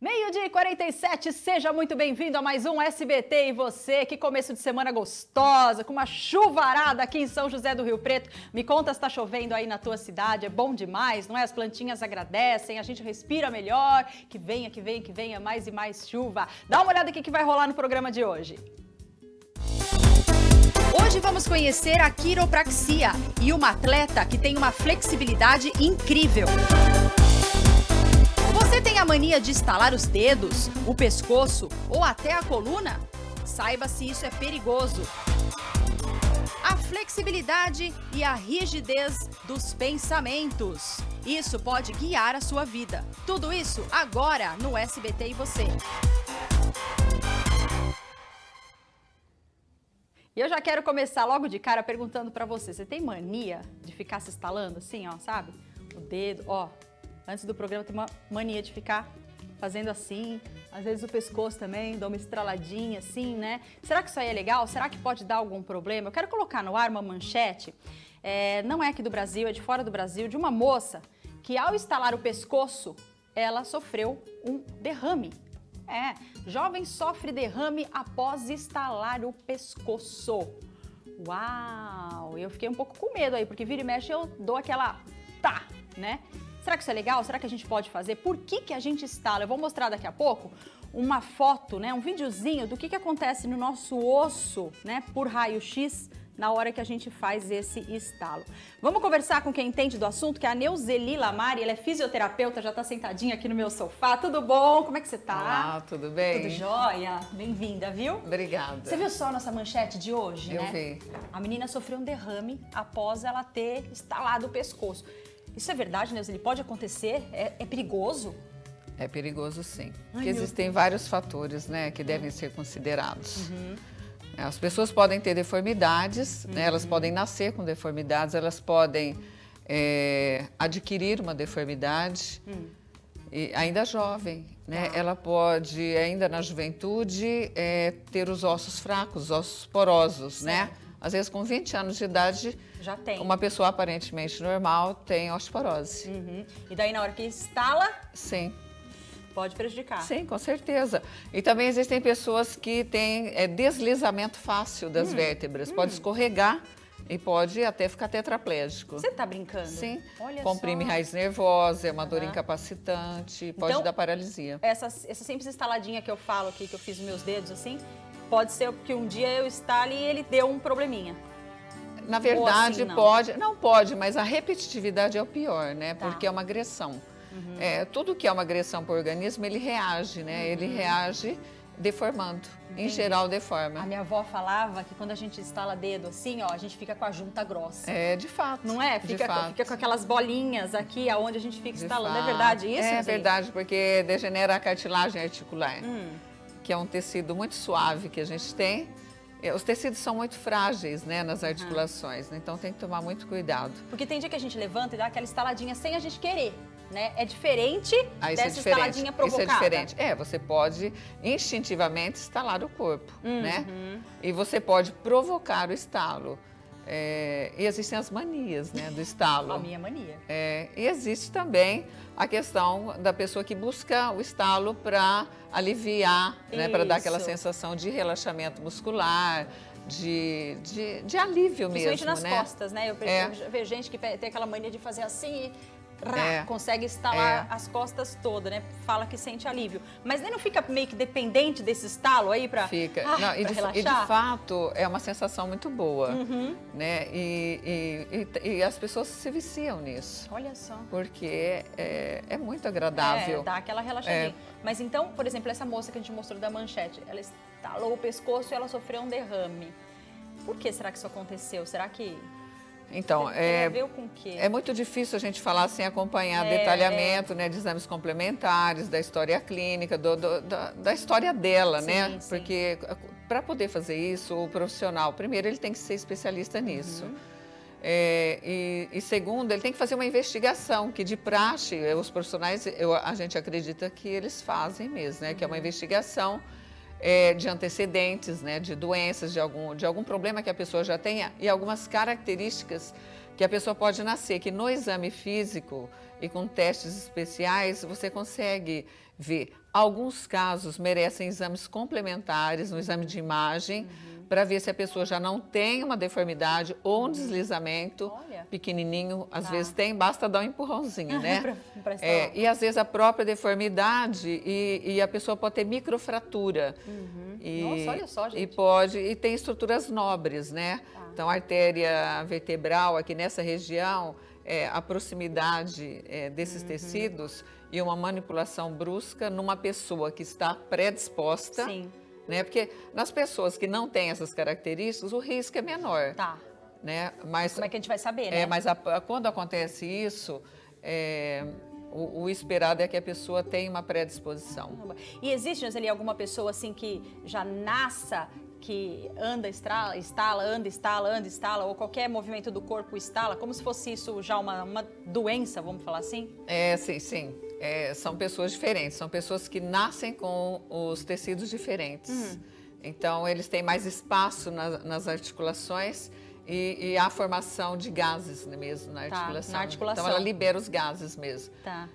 Meio-dia e 47, seja muito bem-vindo a mais um SBT e você. Que começo de semana gostosa, com uma chuvarada aqui em São José do Rio Preto. Me conta se tá chovendo aí na tua cidade, é bom demais, não é? As plantinhas agradecem, a gente respira melhor. Que venha mais e mais chuva. Dá uma olhada aqui que vai rolar no programa de hoje. Hoje vamos conhecer a quiropraxia e uma atleta que tem uma flexibilidade incrível. Você tem a mania de estalar os dedos, o pescoço ou até a coluna? Saiba se isso é perigoso. A flexibilidade e a rigidez dos pensamentos. Isso pode guiar a sua vida. Tudo isso agora no SBT e você. E eu já quero começar logo de cara perguntando pra você. Você tem mania de ficar se estalando assim, ó, sabe? O dedo, ó. Antes do programa tem uma mania de ficar fazendo assim, às vezes o pescoço também, dá uma estraladinha assim, né? Será que isso aí é legal? Será que pode dar algum problema? Eu quero colocar no ar uma manchete, não é aqui do Brasil, é de fora do Brasil, de uma moça que ao estalar o pescoço, ela sofreu um derrame. Jovem sofre derrame após estalar o pescoço. Uau! Eu fiquei um pouco com medo aí, porque vira e mexe eu dou aquela né? Será que isso é legal? Será que a gente pode fazer? Por que a gente estala? Eu vou mostrar daqui a pouco uma foto, né, um videozinho do que acontece no nosso osso, né, por raio-x, na hora que a gente faz esse estalo. Vamos conversar com quem entende do assunto, que é a Neuzeli Lamari, ela é fisioterapeuta, já está sentadinha aqui no meu sofá. Tudo bom? Como é que você tá? Olá, tudo bem? Tudo jóia? Bem-vinda, viu? Obrigada. Você viu só a nossa manchete de hoje, né? Eu vi. A menina sofreu um derrame após ela ter estalado o pescoço. Isso é verdade, Neuzeli? Pode acontecer? É perigoso? É perigoso, sim. Porque existem vários fatores, né, que devem ser considerados. As pessoas podem ter deformidades, né, elas podem nascer com deformidades, elas podem adquirir uma deformidade, e ainda jovem, né? Ela pode, ainda na juventude, ter os ossos fracos, os ossos porosos, né? Às vezes, com 20 anos de idade, já tem. Uma pessoa aparentemente normal tem osteoporose. E daí, na hora que instala, sim, pode prejudicar. Sim, com certeza. E também existem pessoas que têm deslizamento fácil das vértebras. Pode escorregar e pode até ficar tetraplégico. Você tá brincando? Sim. Olha comprime só. Raiz nervosa, é uma dor incapacitante, pode Então, dar paralisia. Essa simples estaladinha que eu falo aqui, que eu fiz nos meus dedos assim, pode ser que um dia eu estale e ele deu um probleminha. Na verdade, assim, não? pode, não pode, mas a repetitividade é o pior, né? Tá. Porque é uma agressão. Tudo que é uma agressão para o organismo, ele reage, né? Ele reage deformando. Em geral, deforma. A minha avó falava que quando a gente estala dedo assim, ó, a gente fica com a junta grossa. É, de fato. Não é? De Fica fato. com aquelas bolinhas aqui, aonde a gente fica De estalando. fato. É verdade isso? É Zé? verdade, porque degenera a cartilagem articular, que é um tecido muito suave que a gente tem. Os tecidos são muito frágeis, né, nas articulações, né? Então tem que tomar muito cuidado. Porque tem dia que a gente levanta e dá aquela estaladinha sem a gente querer, né? É diferente dessa estaladinha provocada. Isso é diferente. Você pode instintivamente estalar o corpo, né? E você pode provocar o estalo. E existem as manias, né, do estalo. A minha mania. E existe também a questão da pessoa que busca o estalo para aliviar, né, para dar aquela sensação de relaxamento muscular, de alívio mesmo, principalmente nas né? costas, né? Eu vejo gente que tem aquela mania de fazer assim e consegue estalar as costas todas, né? Fala que sente alívio. Mas nem não fica meio que dependente desse estalo aí para relaxar? E de fato é uma sensação muito boa, né? E as pessoas se viciam nisso. Olha só. Porque é muito agradável. Dá aquela relaxadinha. Mas então, por exemplo, essa moça que a gente mostrou da manchete, ela estalou o pescoço e ela sofreu um derrame. Por que será que isso aconteceu? Será que... Então, tem a ver com o quê? É muito difícil a gente falar sem acompanhar detalhamento, né, de exames complementares, da história clínica, da história dela, né? Sim. Porque para poder fazer isso, o profissional, primeiro, ele tem que ser especialista nisso. E segundo, ele tem que fazer uma investigação, que de praxe, os profissionais, a gente acredita que eles fazem mesmo, né? Que é uma investigação de antecedentes, né, de doenças, de algum problema que a pessoa já tenha e algumas características que a pessoa pode nascer, que no exame físico e com testes especiais você consegue ver. Alguns casos merecem exames complementares, um exame de imagem, para ver se a pessoa já não tem uma deformidade ou um deslizamento pequenininho. Às vezes tem, basta dar um empurrãozinho, né? E às vezes a própria deformidade e a pessoa pode ter microfratura. Nossa, olha só, gente. E tem estruturas nobres, né? Então, a artéria vertebral aqui nessa região, a proximidade desses tecidos e uma manipulação brusca numa pessoa que está predisposta. Sim. Né? Porque nas pessoas que não têm essas características, o risco é menor. Tá. Né? Mas, como é que a gente vai saber, né? Mas quando acontece isso, o esperado é que a pessoa tenha uma predisposição. E existe, Gisele, alguma pessoa assim que já nasça, que anda, estala, anda, estala, ou qualquer movimento do corpo estala, como se fosse isso já uma doença, vamos falar assim? Sim. São pessoas diferentes, são pessoas que nascem com os tecidos diferentes. Então, eles têm mais espaço nas articulações e há formação de gases mesmo na articulação. Na articulação. Então, ela libera os gases mesmo. Tá.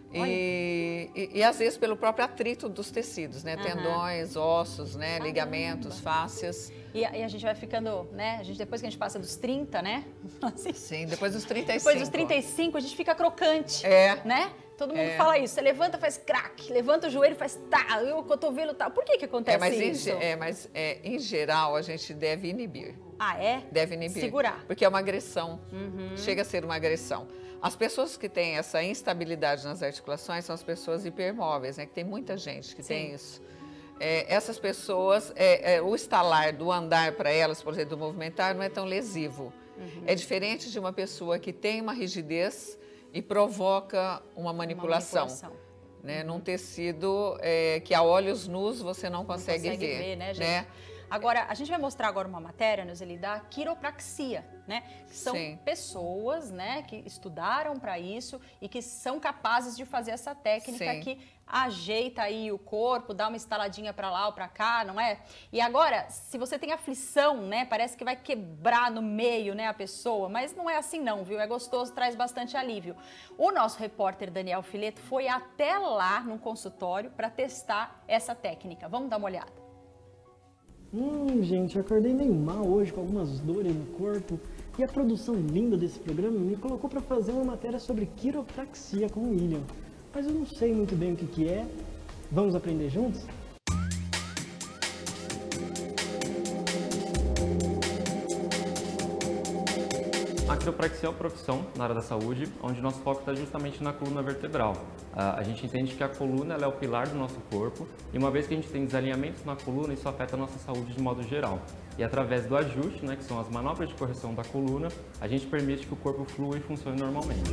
E às vezes pelo próprio atrito dos tecidos, né? Tendões, ossos, né? Ligamentos, fáscias. E a gente vai ficando, né? Depois que a gente passa dos 30, né? Assim, sim, depois dos 35. Depois dos 35 a gente fica crocante, né? Todo mundo fala isso. Você levanta, faz crack. Levanta o joelho, faz tá. O cotovelo tá. Por que acontece isso? Mas em geral a gente deve inibir. Ah, é? Deve inibir. Segurar. Porque é uma agressão. Chega a ser uma agressão. As pessoas que têm essa instabilidade nas articulações são as pessoas hipermóveis, né? Que tem muita gente que tem isso. Essas pessoas, o estalar do andar para elas, por exemplo, do movimentar, não é tão lesivo. É diferente de uma pessoa que tem uma rigidez e provoca uma manipulação. Né? Num tecido que a olhos nus você não consegue ver, né, gente? Né? Agora, a gente vai mostrar agora uma matéria, Gisele, da quiropraxia, né? Que são pessoas, né, que estudaram para isso e que são capazes de fazer essa técnica que ajeita aí o corpo, dá uma estaladinha para lá ou para cá, não é? E agora, se você tem aflição, né, parece que vai quebrar no meio, né, a pessoa, mas não é assim não, viu? É gostoso, traz bastante alívio. O nosso repórter Daniel Fileto foi até lá num consultório para testar essa técnica. Vamos dar uma olhada. Gente, eu acordei meio mal hoje, com algumas dores no corpo. E a produção linda desse programa me colocou para fazer uma matéria sobre quiropraxia com o William. Mas eu não sei muito bem o que é. Vamos aprender juntos? A quiropraxia é uma profissão na área da saúde, onde nosso foco está justamente na coluna vertebral. A gente entende que a coluna ela é o pilar do nosso corpo e uma vez que a gente tem desalinhamentos na coluna, isso afeta a nossa saúde de modo geral. E através do ajuste, né, que são as manobras de correção da coluna, a gente permite que o corpo flua e funcione normalmente.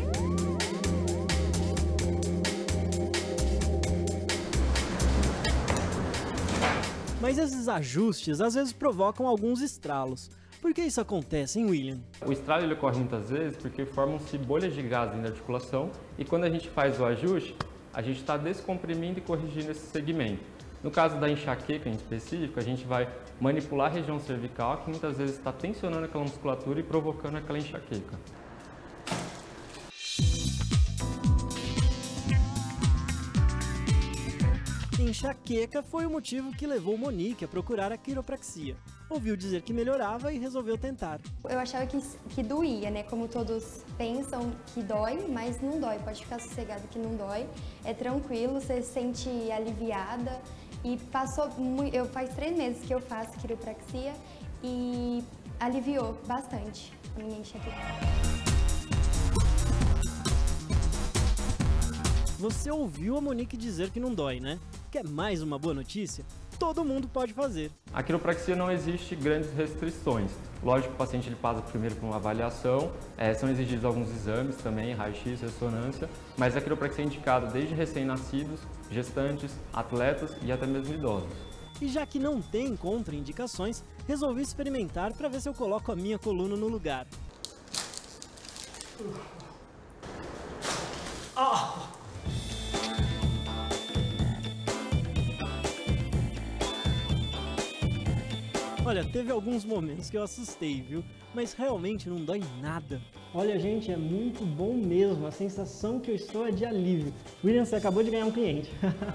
Mas esses ajustes às vezes provocam alguns estralos. Por que isso acontece, hein, William? O estralo ele ocorre muitas vezes porque formam-se bolhas de gás dentro da articulação e quando a gente faz o ajuste, a gente está descomprimindo e corrigindo esse segmento. No caso da enxaqueca em específico, a gente vai manipular a região cervical que muitas vezes está tensionando aquela musculatura e provocando aquela enxaqueca. Enxaqueca foi o motivo que levou Monique a procurar a quiropraxia. Ouviu dizer que melhorava e resolveu tentar. Eu achava que doía, né? Como todos pensam que dói, mas não dói. Pode ficar sossegado que não dói. É tranquilo, você se sente aliviada. E faz 3 meses que eu faço quiropraxia e aliviou bastante a minha enxaqueca. Você ouviu a Monique dizer que não dói, né? Quer mais uma boa notícia? Todo mundo pode fazer. A quiropraxia não existe grandes restrições. Lógico que o paciente ele passa primeiro por uma avaliação, são exigidos alguns exames também, raio-x, ressonância, mas a quiropraxia é indicada desde recém-nascidos, gestantes, atletas e até mesmo idosos. E já que não tem contraindicações, resolvi experimentar para ver se eu coloco a minha coluna no lugar. Olha, teve alguns momentos que eu assustei, viu? Mas realmente não dói nada. Olha, gente, é muito bom mesmo. A sensação que eu estou é de alívio. William, você acabou de ganhar um cliente.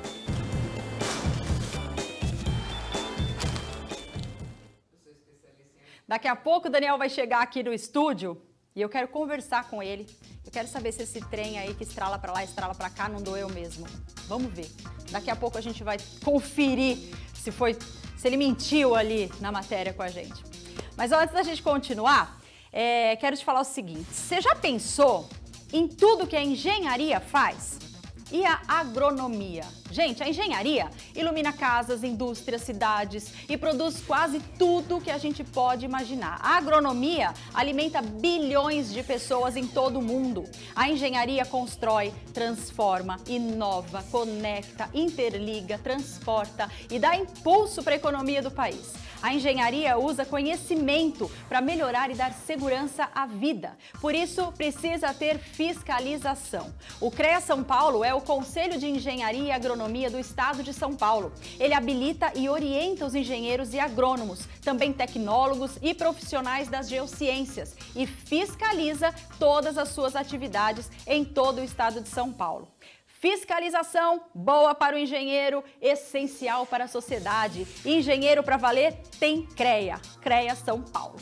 Daqui a pouco o Daniel vai chegar aqui no estúdio e eu quero conversar com ele. Eu quero saber se esse trem aí que estrala pra lá, estrala pra cá, não doeu mesmo. Vamos ver. Daqui a pouco a gente vai conferir se ele mentiu ali na matéria com a gente. Mas antes da gente continuar, quero te falar o seguinte. Você já pensou em tudo que a engenharia faz? E a agronomia? Gente, a engenharia ilumina casas, indústrias, cidades e produz quase tudo que a gente pode imaginar. A agronomia alimenta bilhões de pessoas em todo o mundo. A engenharia constrói, transforma, inova, conecta, interliga, transporta e dá impulso para a economia do país. A engenharia usa conhecimento para melhorar e dar segurança à vida. Por isso, precisa ter fiscalização. O CREA São Paulo é o Conselho de Engenharia e Agronomia do Estado de São Paulo. Ele habilita e orienta os engenheiros e agrônomos, também tecnólogos e profissionais das geociências, e fiscaliza todas as suas atividades em todo o Estado de São Paulo. Fiscalização, boa para o engenheiro, essencial para a sociedade. Engenheiro para valer tem CREA, CREA São Paulo.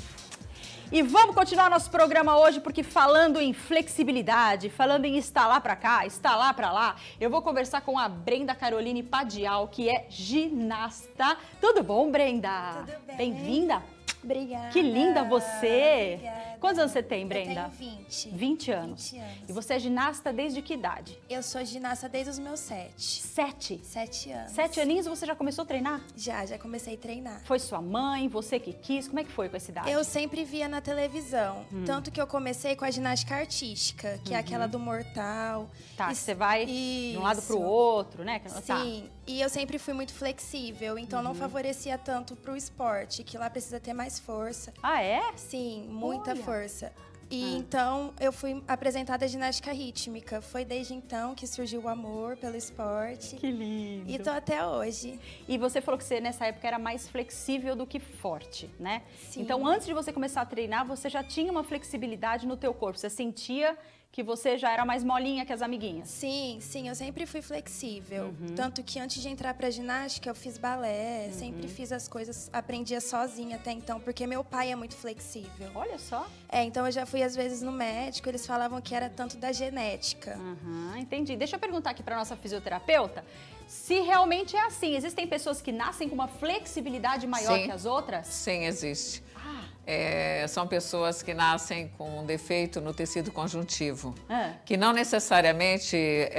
E vamos continuar nosso programa hoje, porque falando em flexibilidade, falando em instalar para cá, instalar para lá, eu vou conversar com a Brenda Caroline Padial, que é ginasta. Tudo bom, Brenda? Tudo bem. Bem-vinda. Obrigada. Que linda você! Obrigada. Quantos anos você tem, Brenda? Eu tenho 20. 20 anos. 20 anos. E você é ginasta desde que idade? Eu sou ginasta desde os meus 7. 7? 7 anos. 7 aninhos você já começou a treinar? Já comecei a treinar. Foi sua mãe, você que quis? Como é que foi com essa idade? Eu sempre via na televisão. Tanto que eu comecei com a ginástica artística, que é aquela do mortal. Tá, E- você vai de um lado pro Isso. outro, né? Tá. Sim, e eu sempre fui muito flexível, então não favorecia tanto pro esporte, que lá precisa ter mais força. Ah, é? Sim, muita Olha. força. E então eu fui apresentada a ginástica rítmica. Foi desde então que surgiu o amor pelo esporte. Que lindo. E tô até hoje. E você falou que você nessa época era mais flexível do que forte, né? Sim. Então, antes de você começar a treinar, você já tinha uma flexibilidade no teu corpo. Você sentia que você já era mais molinha que as amiguinhas. Sim, eu sempre fui flexível. Tanto que antes de entrar pra ginástica, eu fiz balé, sempre fiz as coisas, aprendia sozinha até então, porque meu pai é muito flexível. Olha só. Então eu já fui às vezes no médico, eles falavam que era tanto da genética. Entendi. Deixa eu perguntar aqui para nossa fisioterapeuta se realmente é assim. Existem pessoas que nascem com uma flexibilidade maior Sim. que as outras? Sim, existe. Ah, São pessoas que nascem com um defeito no tecido conjuntivo, Ah. que não necessariamente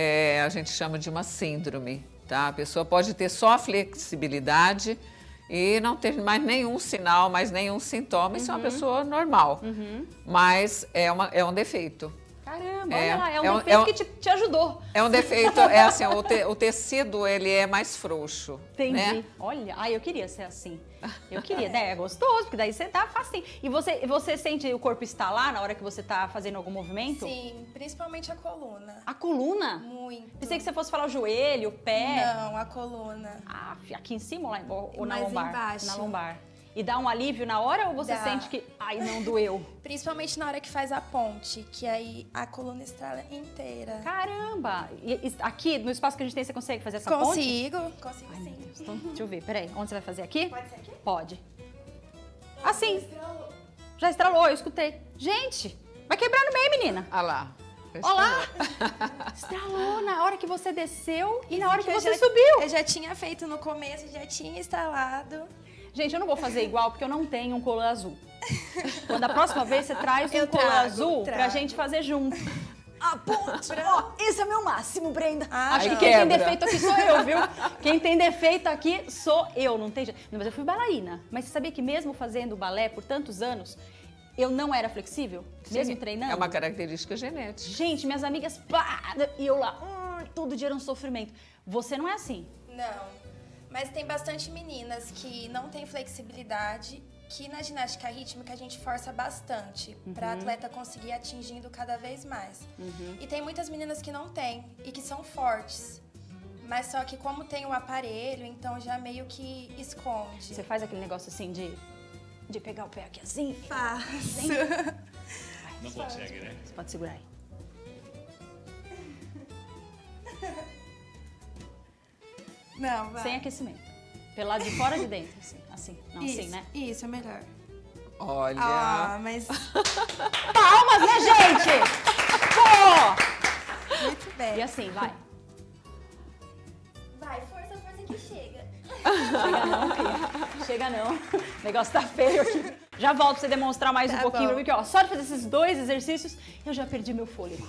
a gente chama de uma síndrome, tá? A pessoa pode ter só a flexibilidade e não ter mais nenhum sinal, mais nenhum sintoma. Isso é uma pessoa normal, mas é um defeito. caramba, É, olha lá, é um é um- defeito é um- que te ajudou. É um defeito, assim, o tecido ele é mais frouxo, Entendi. né? Olha, eu queria ser assim. Eu queria, né? É gostoso, porque daí você tá facinho. E você sente o corpo estalar na hora que você tá fazendo algum movimento? Sim, principalmente a coluna. A coluna? Muito. Pensei que você fosse falar o joelho, o pé. Não, a coluna. Ah, aqui em cima ou, ou na Mais lombar? embaixo. Na lombar. E dá um alívio na hora ou você Dá. sente que, ai, não doeu? Principalmente na hora que faz a ponte, que aí a coluna estrala inteira. Caramba! E aqui, no espaço que a gente tem, você consegue fazer essa ponte? Consigo Ai, meu sim. Deus. Então, deixa eu ver. Peraí, onde você vai fazer? Aqui? Pode ser aqui? Pode. Assim. Já estralou, eu escutei. Gente, vai quebrar no meio, menina. Ah lá. Olha lá. Estralou na hora que você desceu e na hora que Eu você já- subiu. Eu já tinha feito no começo, já tinha instalado. Gente, eu não vou fazer igual porque eu não tenho um colã azul. Quando a próxima vez você traz um Eu colã trago, azul pra trago. gente fazer junto. A ponte! Ó, esse é meu máximo, Brenda. Ah, Acho que não. quem tem Quebra. defeito aqui sou eu, viu? Quem tem defeito aqui sou eu, não tem jeito. Não, mas eu fui bailarina. Mas você sabia que mesmo fazendo balé por tantos anos, eu não era flexível? Mesmo Sim, treinando? É uma característica genética. Gente, minhas amigas, pá, e eu lá, todo dia era um sofrimento. Você não é assim. Não. Mas tem bastante meninas que não têm flexibilidade, que na ginástica rítmica a gente força bastante para atleta conseguir atingindo cada vez mais. E tem muitas meninas que não têm e que são fortes. Mas só que como tem o aparelho, então já meio que esconde. Você faz aquele negócio assim de de pegar o pé aqui assim? Faço. Não consegue, né? Você pode segurar aí. Não, vai. Sem aquecimento. Pelo lado de fora ou de dentro? Assim. Não, Isso, assim, né? Isso, é melhor. Olha. Ah, mas Palmas, né, gente? Pô! muito bem. E assim, vai. Vai, força que chega. Chega não, filha. Chega não. O negócio tá feio aqui. Já volto pra você demonstrar mais um Tá pouquinho bom. pra mim, que ó, só de fazer esses 2 exercícios, eu já perdi meu fôlego.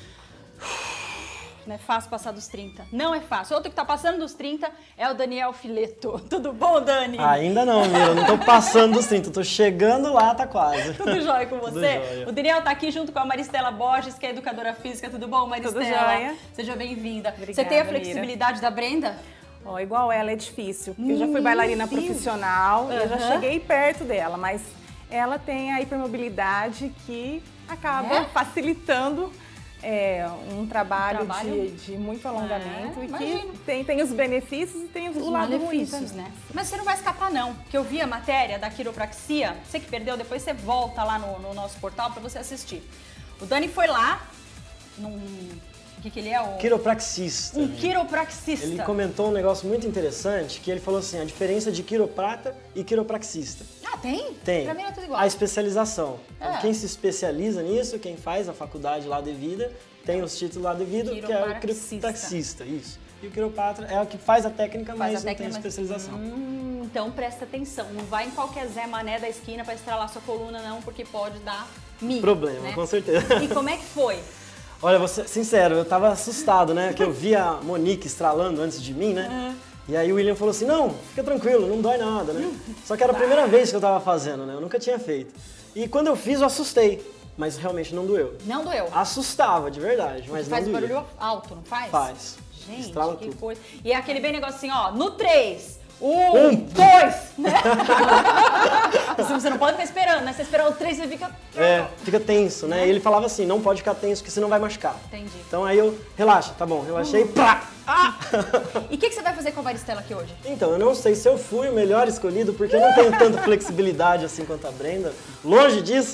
Não é fácil passar dos 30. Não é fácil. Outro que tá passando dos 30 é o Daniel Fileto. Tudo bom, Dani? Ainda não, Mira, eu não tô passando dos 30, tô chegando lá, tá quase. Tudo jóia com Tudo você? jóia. O Daniel tá aqui junto com a Maristela Borges, que é educadora física. Tudo bom, Maristela? Tudo jóia. Seja bem-vinda. Obrigada, Você tem a Mira. flexibilidade da Brenda? Ó, igual ela é difícil. Eu já fui bailarina Deus. profissional, eu já Aham. cheguei perto dela, mas ela tem a hipermobilidade que acaba É? facilitando um trabalho, trabalho? de muito alongamento e imagino. que tem os benefícios e tem o lado ruim malefícios, também. né? Mas você não vai escapar, não. Porque eu vi a matéria da quiropraxia. Você que perdeu, depois você volta lá no nosso portal pra você assistir. O Dani foi lá num... O que ele é? Quiropraxista. Um quiropraxista. Ele comentou um negócio muito interessante, que ele falou assim, a diferença de quiroprata e quiropraxista. Ah, tem? Tem. Pra mim é tudo igual. A especialização. Então, É. quem se especializa nisso, quem faz a faculdade lá devida, tem os títulos lá devido, que é o Quiropraxista. quiropraxista, isso. E o quiropatra é o que faz a técnica, Faz mas a não tem técnica, mas- especialização. Então presta atenção. Não vai em qualquer Zé Mané da esquina pra estralar sua coluna, não, porque pode dar mico. Problema, né? com certeza. E como é que foi? Olha, vou ser sincero, eu tava assustado, né? Que eu vi a Monique estralando antes de mim, né? E aí o William falou assim, não, fica tranquilo, não dói nada, né? Só que era a primeira vez que eu tava fazendo, né? Eu nunca tinha feito. E quando eu fiz, eu assustei, mas realmente não doeu. Não doeu. Assustava, de verdade, mas Faz não doía. barulho alto, não faz? Faz. Gente, Estrala que tudo. coisa. E é aquele bem negócio assim, ó, no 3, 1, 2, né? Você não pode ficar esperando, né? Você esperar o 3, você fica... É, fica tenso, né? E ele falava assim, não pode ficar tenso, porque senão vai machucar. Entendi. Então aí eu, relaxa, tá bom, relaxei, pá! E o que você vai fazer com a Maristela aqui hoje? Então, eu não sei se eu fui o melhor escolhido, porque eu não tenho tanta flexibilidade assim quanto a Brenda, longe disso.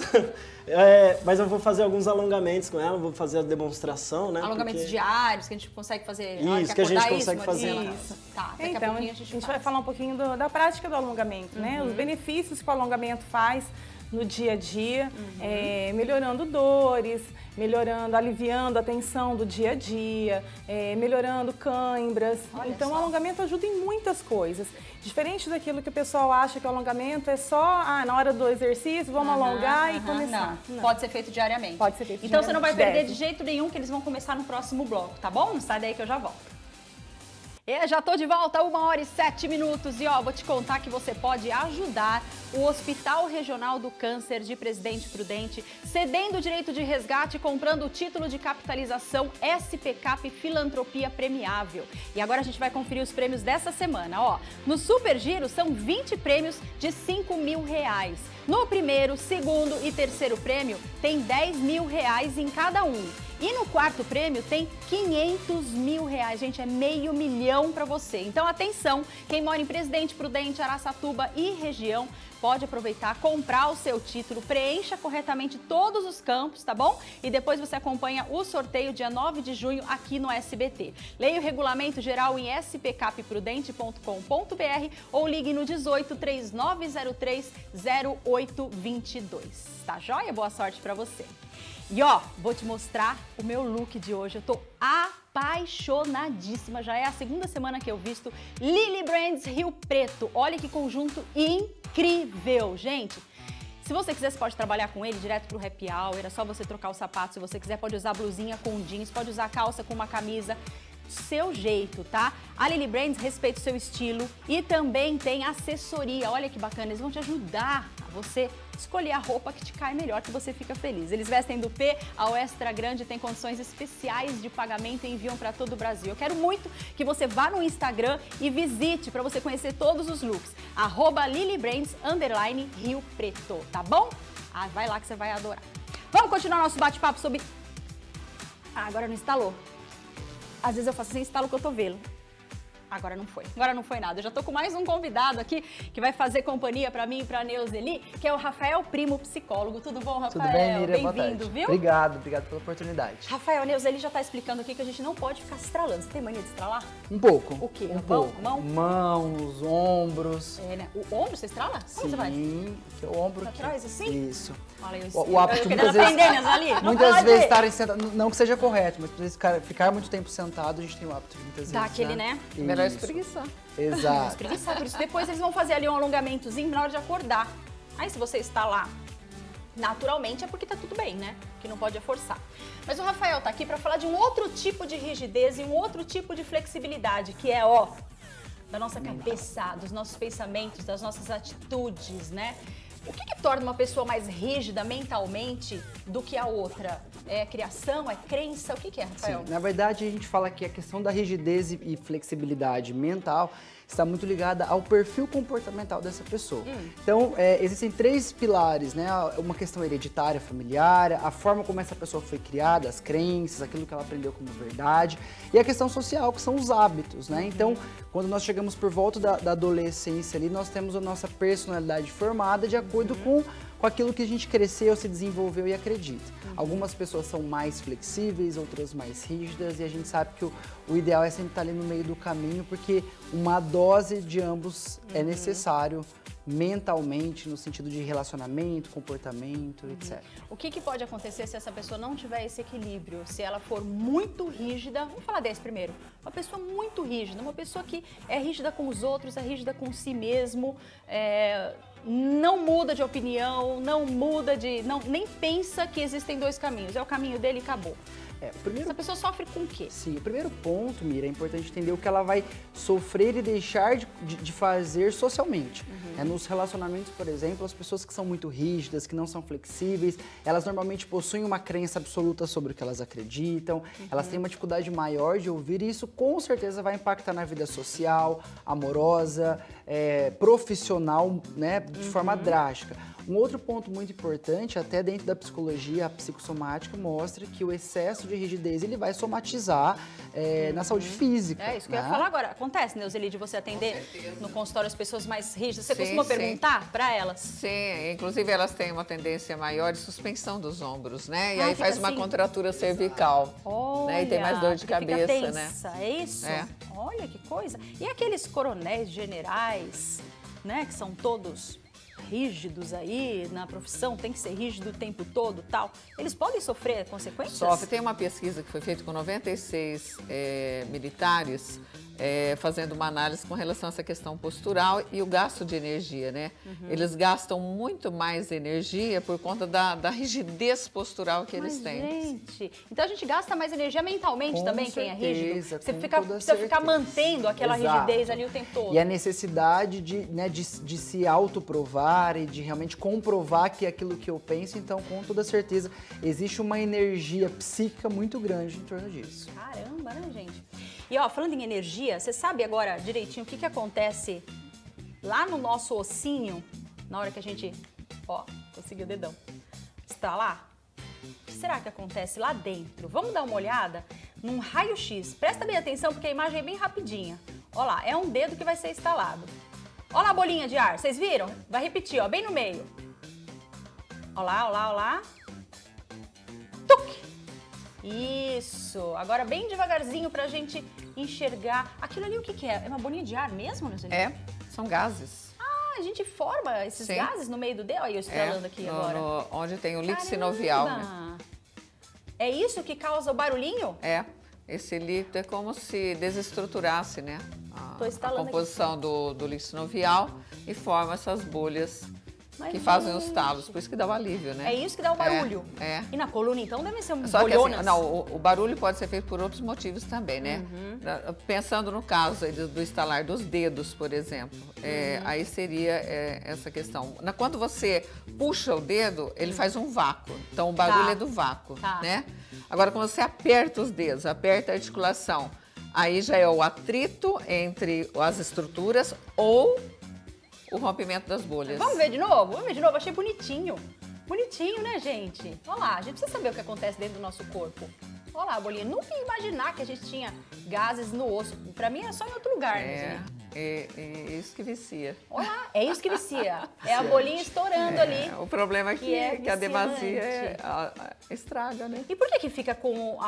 Mas eu vou fazer alguns alongamentos com ela, vou fazer a demonstração, né? Alongamentos porque- diários que a gente consegue fazer na hora Isso, que a gente acordar, consegue fazer Maristela? na casa. Tá, daqui a Então, pouquinho a gente faz. vai falar um pouquinho da prática do alongamento, né? Os benefícios que o alongamento faz no dia a dia, melhorando dores, aliviando a tensão do dia a dia, melhorando cãibras. Olha Então, só. o alongamento ajuda em muitas coisas. Diferente daquilo que o pessoal acha que o alongamento é só na hora do exercício, vamos alongar e começar. Não. Pode ser feito diariamente. Pode ser feito Então você não vai diariamente, perder deve. de jeito nenhum, que eles vão começar no próximo bloco, tá bom? Não sai daí que eu já volto. Já tô de volta, 1h07. E ó, vou te contar que você pode ajudar o Hospital Regional do Câncer de Presidente Prudente, cedendo o direito de resgate, comprando o título de capitalização SPCap Filantropia Premiável. E agora a gente vai conferir os prêmios dessa semana, ó. No Super Giro são 20 prêmios de R$5 mil. No primeiro, segundo e terceiro prêmio tem R$10 mil em cada um. E no quarto prêmio tem R$500 mil, gente, é R$500 mil para você. Então atenção, quem mora em Presidente Prudente, Araçatuba e região pode aproveitar, comprar o seu título, preencha corretamente todos os campos, tá bom? E depois você acompanha o sorteio dia 9 de junho aqui no SBT. Leia o regulamento geral em spcapprudente.com.br ou ligue no 18 3903 0822. Tá joia? Boa sorte para você. E ó, vou te mostrar o meu look de hoje. Eu tô apaixonadíssima. Já é a segunda semana que eu visto Lily Brands Rio Preto. Olha que conjunto incrível, gente. Se você quiser, você pode trabalhar com ele direto pro happy hour. É só você trocar o sapato. Se você quiser, pode usar blusinha com jeans, pode usar calça com uma camisa. Seu jeito, tá? A Lily Brands respeita o seu estilo e também tem assessoria. Olha que bacana, eles vão te ajudar a você escolher a roupa que te cai melhor, que você fica feliz. Eles vestem do P ao extra grande, tem condições especiais de pagamento e enviam para todo o Brasil. Eu quero muito que você vá no Instagram e visite para você conhecer todos os looks. @LilyBrands_Rio Preto, tá bom? Vai lá que você vai adorar. Vamos continuar nosso bate-papo sobre... agora não instalou. Às vezes eu faço assim, instalo o cotovelo. Agora não foi. Agora não foi nada. Eu já tô com mais um convidado aqui que vai fazer companhia pra mim e pra Neuzeli, que é o Rafael Primo, psicólogo. Tudo bom, Rafael? Tudo bem, Miriam? Bem-vindo, viu? Obrigado pela oportunidade. Rafael, a Neuzeli já tá explicando aqui que a gente não pode ficar se estralando. Você tem mania de estralar? Um pouco. O quê? Um pouco. Mão? Mãos, ombros. É, né? O ombro você estrala? Como você faz? Sim, o ombro Pra aqui. trás, assim? Isso. Olha, O hábito eu muitas querendo aprender, Neuzeli. Não muitas pode. vezes estarem sentados, não que seja correto, mas muitas vezes ficar muito tempo sentado, a gente tem o hábito de muitas Dá vezes. aquele, né? Melhor Isso. espreguiçar. Exato. Espreguiçar, por isso depois eles vão fazer ali um alongamentozinho na hora de acordar. Aí se você está lá naturalmente é porque tá tudo bem, né? Que não pode forçar. Mas o Rafael tá aqui para falar de um outro tipo de rigidez e um outro tipo de flexibilidade, que é, ó, da nossa cabeça, dos nossos pensamentos, das nossas atitudes, né? O que torna uma pessoa mais rígida mentalmente do que a outra? É criação, é crença? O que é, Rafael? Sim, na verdade, a gente fala que a questão da rigidez e flexibilidade mental está muito ligada ao perfil comportamental dessa pessoa. Então, existem 3 pilares, né? Uma questão hereditária, familiar, a forma como essa pessoa foi criada, as crenças, aquilo que ela aprendeu como verdade, e a questão social, que são os hábitos, né? Então, quando nós chegamos por volta da adolescência ali, nós temos a nossa personalidade formada de acordo com aquilo que a gente cresceu, se desenvolveu e acredita. Algumas pessoas são mais flexíveis, outras mais rígidas, e a gente sabe que o ideal é sempre estar ali no meio do caminho, porque uma dose de ambos é necessário mentalmente, no sentido de relacionamento, comportamento, etc. O que pode acontecer se essa pessoa não tiver esse equilíbrio? Se ela for muito rígida, vamos falar desse primeiro. Uma pessoa muito rígida, uma pessoa que é rígida com os outros, é rígida com si mesmo, não muda de opinião, não muda de... nem pensa que existem 2 caminhos. É o caminho dele e acabou. Essa pessoa sofre com o quê? Sim, o primeiro ponto, Mira, é importante entender o que ela vai sofrer e deixar de fazer socialmente. Nos relacionamentos, por exemplo, as pessoas que são muito rígidas, que não são flexíveis, elas normalmente possuem uma crença absoluta sobre o que elas acreditam, elas têm uma dificuldade maior de ouvir, e isso com certeza vai impactar na vida social, amorosa, profissional, né, de forma drástica. Um outro ponto muito importante, até dentro da psicologia, a psicossomática mostra que o excesso de rigidez ele vai somatizar na saúde física. É isso que eu ia falar agora. Acontece, Neuzeli, de você atender no consultório as pessoas mais rígidas? Você costuma perguntar para elas? Sim, inclusive elas têm uma tendência maior de suspensão dos ombros, né? E aí fica faz uma assim? contratura cervical. Olha, né? E tem mais dor de cabeça, fica né? tensa, é isso? É. Olha que coisa. E aqueles coronéis, generais, né, que são todos rígidos aí na profissão, tem que ser rígido o tempo todo, tal. Eles podem sofrer consequências? Sofre. Tem uma pesquisa que foi feita com 96 militares, fazendo uma análise com relação a essa questão postural e o gasto de energia, né? Eles gastam muito mais energia por conta da rigidez postural que eles têm. Gente, então a gente gasta mais energia mentalmente também, quem é rígido? Você precisa certeza. ficar mantendo aquela Exato. rigidez ali o tempo todo. E a necessidade de se autoprovar e de realmente comprovar que é aquilo que eu penso, então com toda certeza existe uma energia psíquica muito grande em torno disso. Caramba, né, gente? E ó, falando em energia, você sabe agora direitinho o que acontece lá no nosso ossinho, na hora que a gente, ó, consegui o dedão, estralar? O que será que acontece lá dentro? Vamos dar uma olhada num raio-x. Presta bem atenção porque a imagem é bem rapidinha. Ó lá, é um dedo que vai ser instalado. Ó lá a bolinha de ar, vocês viram? Vai repetir, ó, bem no meio. Ó lá, ó lá, ó lá. Tuc! Isso, agora bem devagarzinho pra gente enxergar. Aquilo ali o que é? É uma bolinha de ar mesmo, né, gente? São gases. Ah, a gente forma esses gases no meio do dedo? Olha eu estralando aqui agora. Onde tem o líquido sinovial, né? Caramba! É isso que causa o barulhinho? Esse líquido é como se desestruturasse, né? A composição do líquido sinovial e forma essas bolhas que fazem os talos, por isso que dá o alívio, né? É isso que dá o barulho. E na coluna, então, deve ser um bolhonas. Assim, não, o barulho pode ser feito por outros motivos também, né? Pensando no caso do estalar dos dedos, por exemplo, aí seria essa questão. Quando você puxa o dedo, ele faz um vácuo, então o barulho é do vácuo, né? Agora, quando você aperta os dedos, aperta a articulação, aí já é o atrito entre as estruturas ou o rompimento das bolhas. Vamos ver de novo? Vamos ver de novo? Achei bonitinho. Bonitinho, né, gente? Olha lá, a gente precisa saber o que acontece dentro do nosso corpo. Olha lá, Bolinha, nunca ia imaginar que a gente tinha gases no osso. Pra mim é só em outro lugar, né? É isso que vicia. Olha lá, é isso que vicia. É a bolinha estourando ali. O problema é que a demasia estraga, né? E por que fica com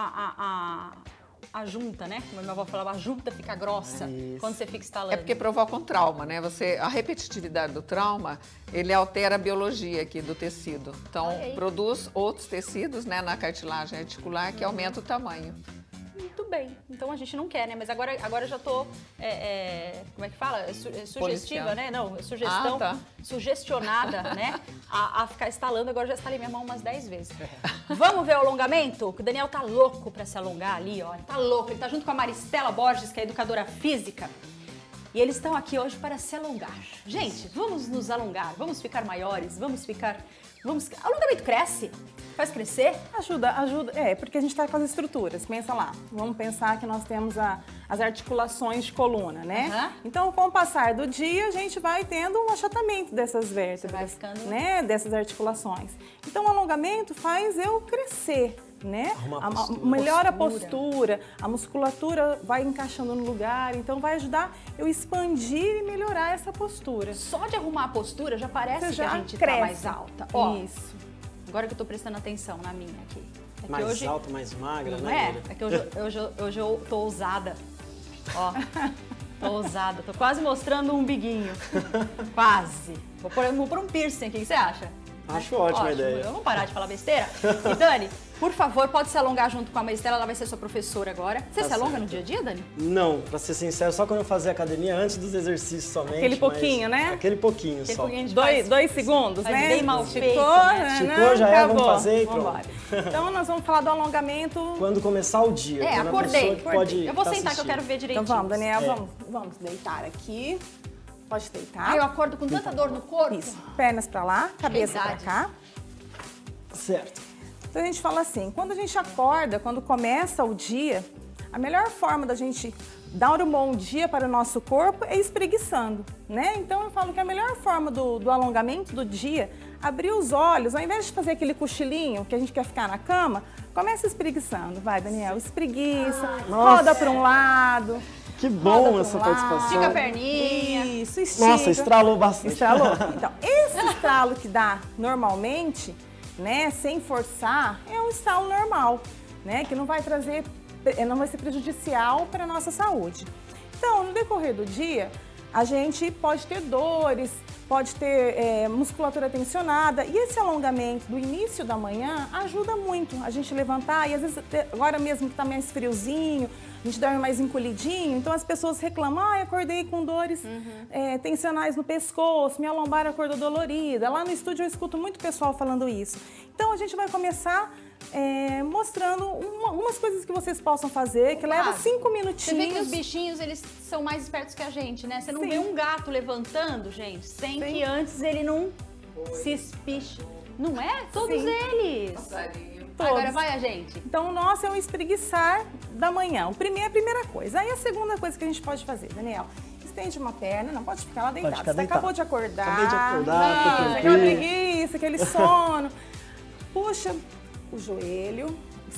a junta, né? Como a minha avó falava, a junta fica grossa quando você fica instalando. É porque provoca um trauma, né? A repetitividade do trauma, ele altera a biologia aqui do tecido. Então, produz outros tecidos, né, na cartilagem articular que aumenta o tamanho. Muito bem. Então a gente não quer, né? Mas agora eu já tô, como é que fala? Sugestiva, né? Não, sugestão, sugestionada, né? A ficar instalando, agora já instalei minha mão umas 10 vezes. Vamos ver o alongamento? O Daniel tá louco pra se alongar ali, ó. Ele tá louco, ele tá junto com a Maristela Borges, que é educadora física. E eles estão aqui hoje para se alongar. Gente, vamos nos alongar, vamos ficar maiores, alongamento cresce? Faz crescer? Ajuda. Porque a gente está com as estruturas. Pensa lá, vamos pensar que nós temos as articulações de coluna, né? Então, com o passar do dia, a gente vai tendo um achatamento dessas vértebras, né? Dessas articulações. Então, o alongamento faz eu crescer, né? Melhora a postura, a musculatura vai encaixando no lugar, então vai ajudar eu expandir e melhorar essa postura. Só de arrumar a postura já parece que a gente tá mais alta. Ó, isso. Agora que eu tô prestando atenção na minha aqui. Mais hoje, alta, mais magra, não né? É que hoje eu tô ousada. Ó, tô ousada. Tô quase mostrando um umbiguinho. Quase. Vou pôr um piercing aqui, o que você acha? Acho ótima a ideia. Vamos parar de falar besteira? E Dani, por favor, pode se alongar junto com a Maristela, ela vai ser sua professora agora. Você se alonga no dia a dia, Dani? Não, pra ser sincero, só quando eu fazia academia, antes dos exercícios somente. Aquele pouquinho, né? Aquele pouquinho só. Dois segundos, né? Bem mal feito, Esticou, já vamos fazer e pronto. Então nós vamos falar do alongamento... Quando começar o dia. Acordei. Pode eu vou sentar que eu quero ver direitinho. Então vamos, Daniel, vamos deitar aqui. Pode deitar. Eu acordo com tanta dor no corpo. Isso. Pernas pra lá, cabeça pra cá. Certo. Então a gente fala assim, quando a gente acorda, quando começa o dia, a melhor forma da gente dar um bom dia para o nosso corpo é espreguiçando, né? Então eu falo que a melhor forma do alongamento do dia, abrir os olhos, ao invés de fazer aquele cochilinho que a gente quer ficar na cama, começa espreguiçando. Vai, Daniel, espreguiça, roda para um lado. Que bom essa participação. Estica a perninha. Isso, estica. Nossa, estralou bastante. Estralou. Então, esse estralo que dá normalmente, né, sem forçar, é um estralo normal, né, que não vai ser prejudicial para a nossa saúde. Então, no decorrer do dia, a gente pode ter dores, pode ter musculatura tensionada, e esse alongamento do início da manhã ajuda muito a gente levantar, e às vezes, agora mesmo que está mais friozinho, a gente dorme mais encolhidinho, então as pessoas reclamam, acordei com dores tensionais no pescoço, minha lombar acordou dolorida. Lá no estúdio eu escuto muito pessoal falando isso. Então a gente vai começar mostrando algumas coisas que vocês possam fazer, que leva 5 minutinhos. Você vê que os bichinhos, eles são mais espertos que a gente, né? Você não vê um gato levantando, gente, sem que antes ele não se espiche. Não é? Todos eles. Passarinho. Todos. Agora vai a gente. Então o nosso é um espreguiçar da manhã. A primeira coisa. Aí a segunda coisa que a gente pode fazer, Daniel, estende uma perna, não pode ficar lá deitado. Você acabou de acordar. Acabei de acordar, tô aquela preguiça, aquele sono. Puxa o joelho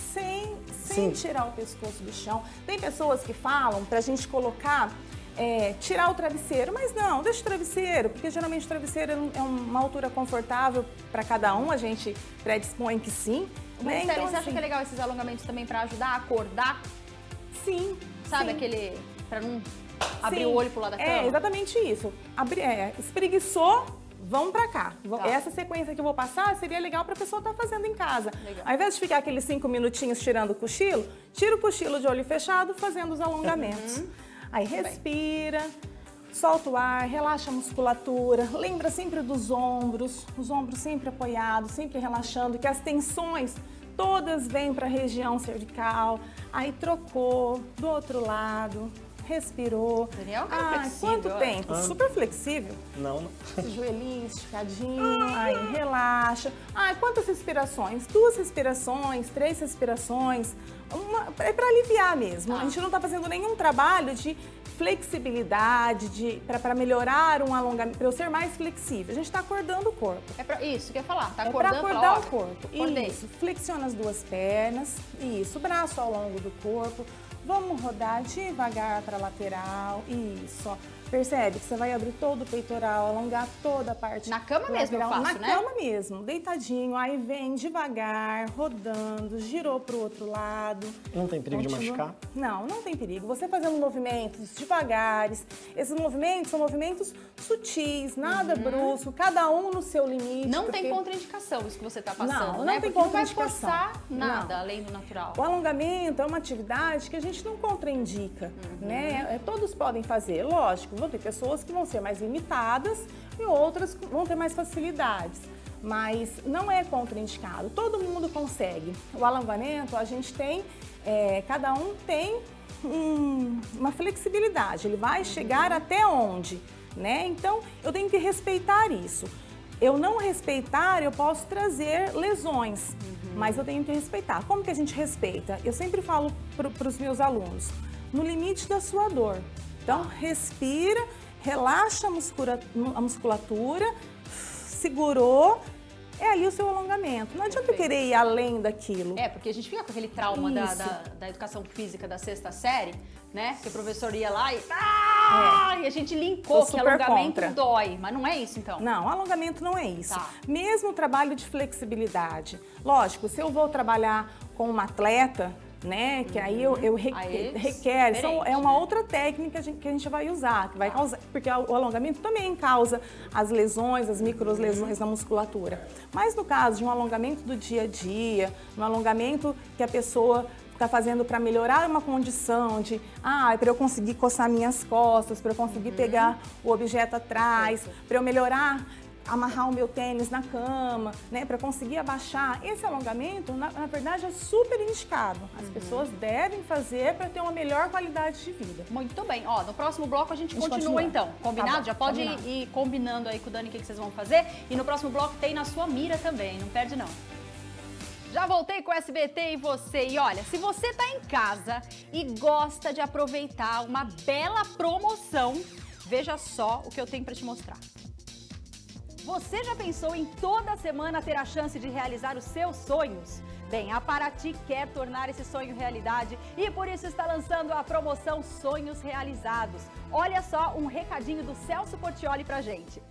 sem tirar o pescoço do chão. Tem pessoas que falam pra gente colocar, tirar o travesseiro, mas não, deixa o travesseiro, porque geralmente o travesseiro é uma altura confortável para cada um, a gente predispõe que sim. Mas, então, você acha que é legal esses alongamentos também para ajudar a acordar? Sim. Sabe aquele, para não abrir o olho pro lado da cama? É, exatamente isso. Espreguiçou, vamos pra cá. Essa sequência que eu vou passar seria legal pra pessoa estar fazendo em casa. Legal. Ao invés de ficar aqueles 5 minutinhos tirando o cochilo, tira o cochilo de olho fechado fazendo os alongamentos. Aí respira, solta o ar, relaxa a musculatura, lembra sempre dos ombros, os ombros sempre apoiados, sempre relaxando, que as tensões todas vêm para a região cervical. Aí trocou do outro lado, respirou. Daniel, quanto tempo? Super flexível. Não. Joelhinho esticadinho, aí relaxa. Quantas respirações? 2 respirações, 3 respirações. É para aliviar mesmo. A gente não está fazendo nenhum trabalho de flexibilidade, para melhorar um alongamento, para eu ser mais flexível. A gente está acordando o corpo. Isso que eu ia falar, tá para acordando, acordar o corpo. Acordei. Isso, flexiona as duas pernas, isso, braço ao longo do corpo. Vamos rodar devagar para a lateral, isso, ó. Percebe que você vai abrir todo o peitoral, alongar toda a parte. Na cama mesmo eu faço, né? né? Na cama mesmo, deitadinho, aí vem devagar, rodando, girou pro outro lado. Não tem perigo de machucar? Não, não tem perigo. Você fazendo movimentos devagares, esses movimentos são movimentos sutis, nada brusco, cada um no seu limite. Não tem contraindicação isso que você tá passando, não, né? não tem Porque contraindicação. Não vai forçar nada além do natural. O alongamento é uma atividade que a gente não contraindica, né? Todos podem fazer, lógico. Vão ter pessoas que vão ser mais limitadas e outras que vão ter mais facilidades. Mas não é contraindicado, todo mundo consegue. O alongamento, a gente tem, cada um tem uma flexibilidade, ele vai chegar até onde, né? Então, eu tenho que respeitar isso. Eu não respeitar, eu posso trazer lesões, mas eu tenho que respeitar. Como que a gente respeita? Eu sempre falo para os meus alunos, no limite da sua dor. Então, respira, relaxa a musculatura, segurou, é ali o seu alongamento. Não adianta eu querer ir além daquilo. Porque a gente fica com aquele trauma da educação física da 6ª série, né? Que o professor ia lá e e a gente linkou que alongamento dói. Mas não é isso, então? Não, alongamento não é isso. Tá. Mesmo o trabalho de flexibilidade. Lógico, se eu vou trabalhar com uma atleta, né, que aí eu requer, é uma outra técnica que a gente vai usar, que vai causar, porque o alongamento também causa as lesões, as microlesões na musculatura. Mas no caso de um alongamento do dia a dia, um alongamento que a pessoa está fazendo para melhorar uma condição de, para eu conseguir coçar minhas costas, para eu conseguir pegar o objeto atrás, para eu melhorar, amarrar o meu tênis na cama, né, para conseguir abaixar. Esse alongamento, na verdade, é super indicado. As pessoas devem fazer para ter uma melhor qualidade de vida. Muito bem. Ó, no próximo bloco a gente continua então. Combinado? Tá bom, já pode combinado. ir combinando aí com o Dani o que vocês vão fazer. E no próximo bloco tem na sua mira também, não perde não. Já voltei com o SBT e você. E olha, se você tá em casa e gosta de aproveitar uma bela promoção, veja só o que eu tenho para te mostrar. Você já pensou em toda semana ter a chance de realizar os seus sonhos? Bem, a Paraty quer tornar esse sonho realidade e por isso está lançando a promoção Sonhos Realizados. Olha só um recadinho do Celso Portioli pra gente.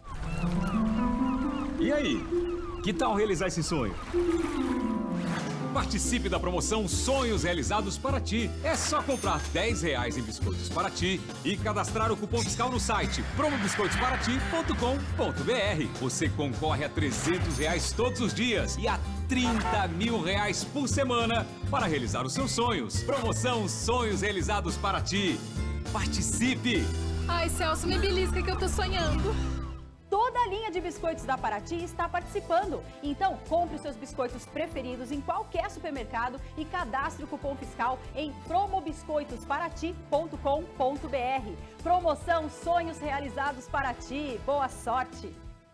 E aí, que tal realizar esse sonho? Participe da promoção Sonhos Realizados Paraty. É só comprar R$10 em biscoitos Paraty e cadastrar o cupom fiscal no site promobiscoitosparati.com.br. Você concorre a R$300 todos os dias e a R$30 mil por semana para realizar os seus sonhos. Promoção Sonhos Realizados Paraty. Participe! Ai, Celso, me belisca que eu tô sonhando. Toda a linha de biscoitos da Paraty está participando. Então, compre os seus biscoitos preferidos em qualquer supermercado e cadastre o cupom fiscal em promobiscoitosparati.com.br. Promoção Sonhos Realizados Paraty. Boa sorte!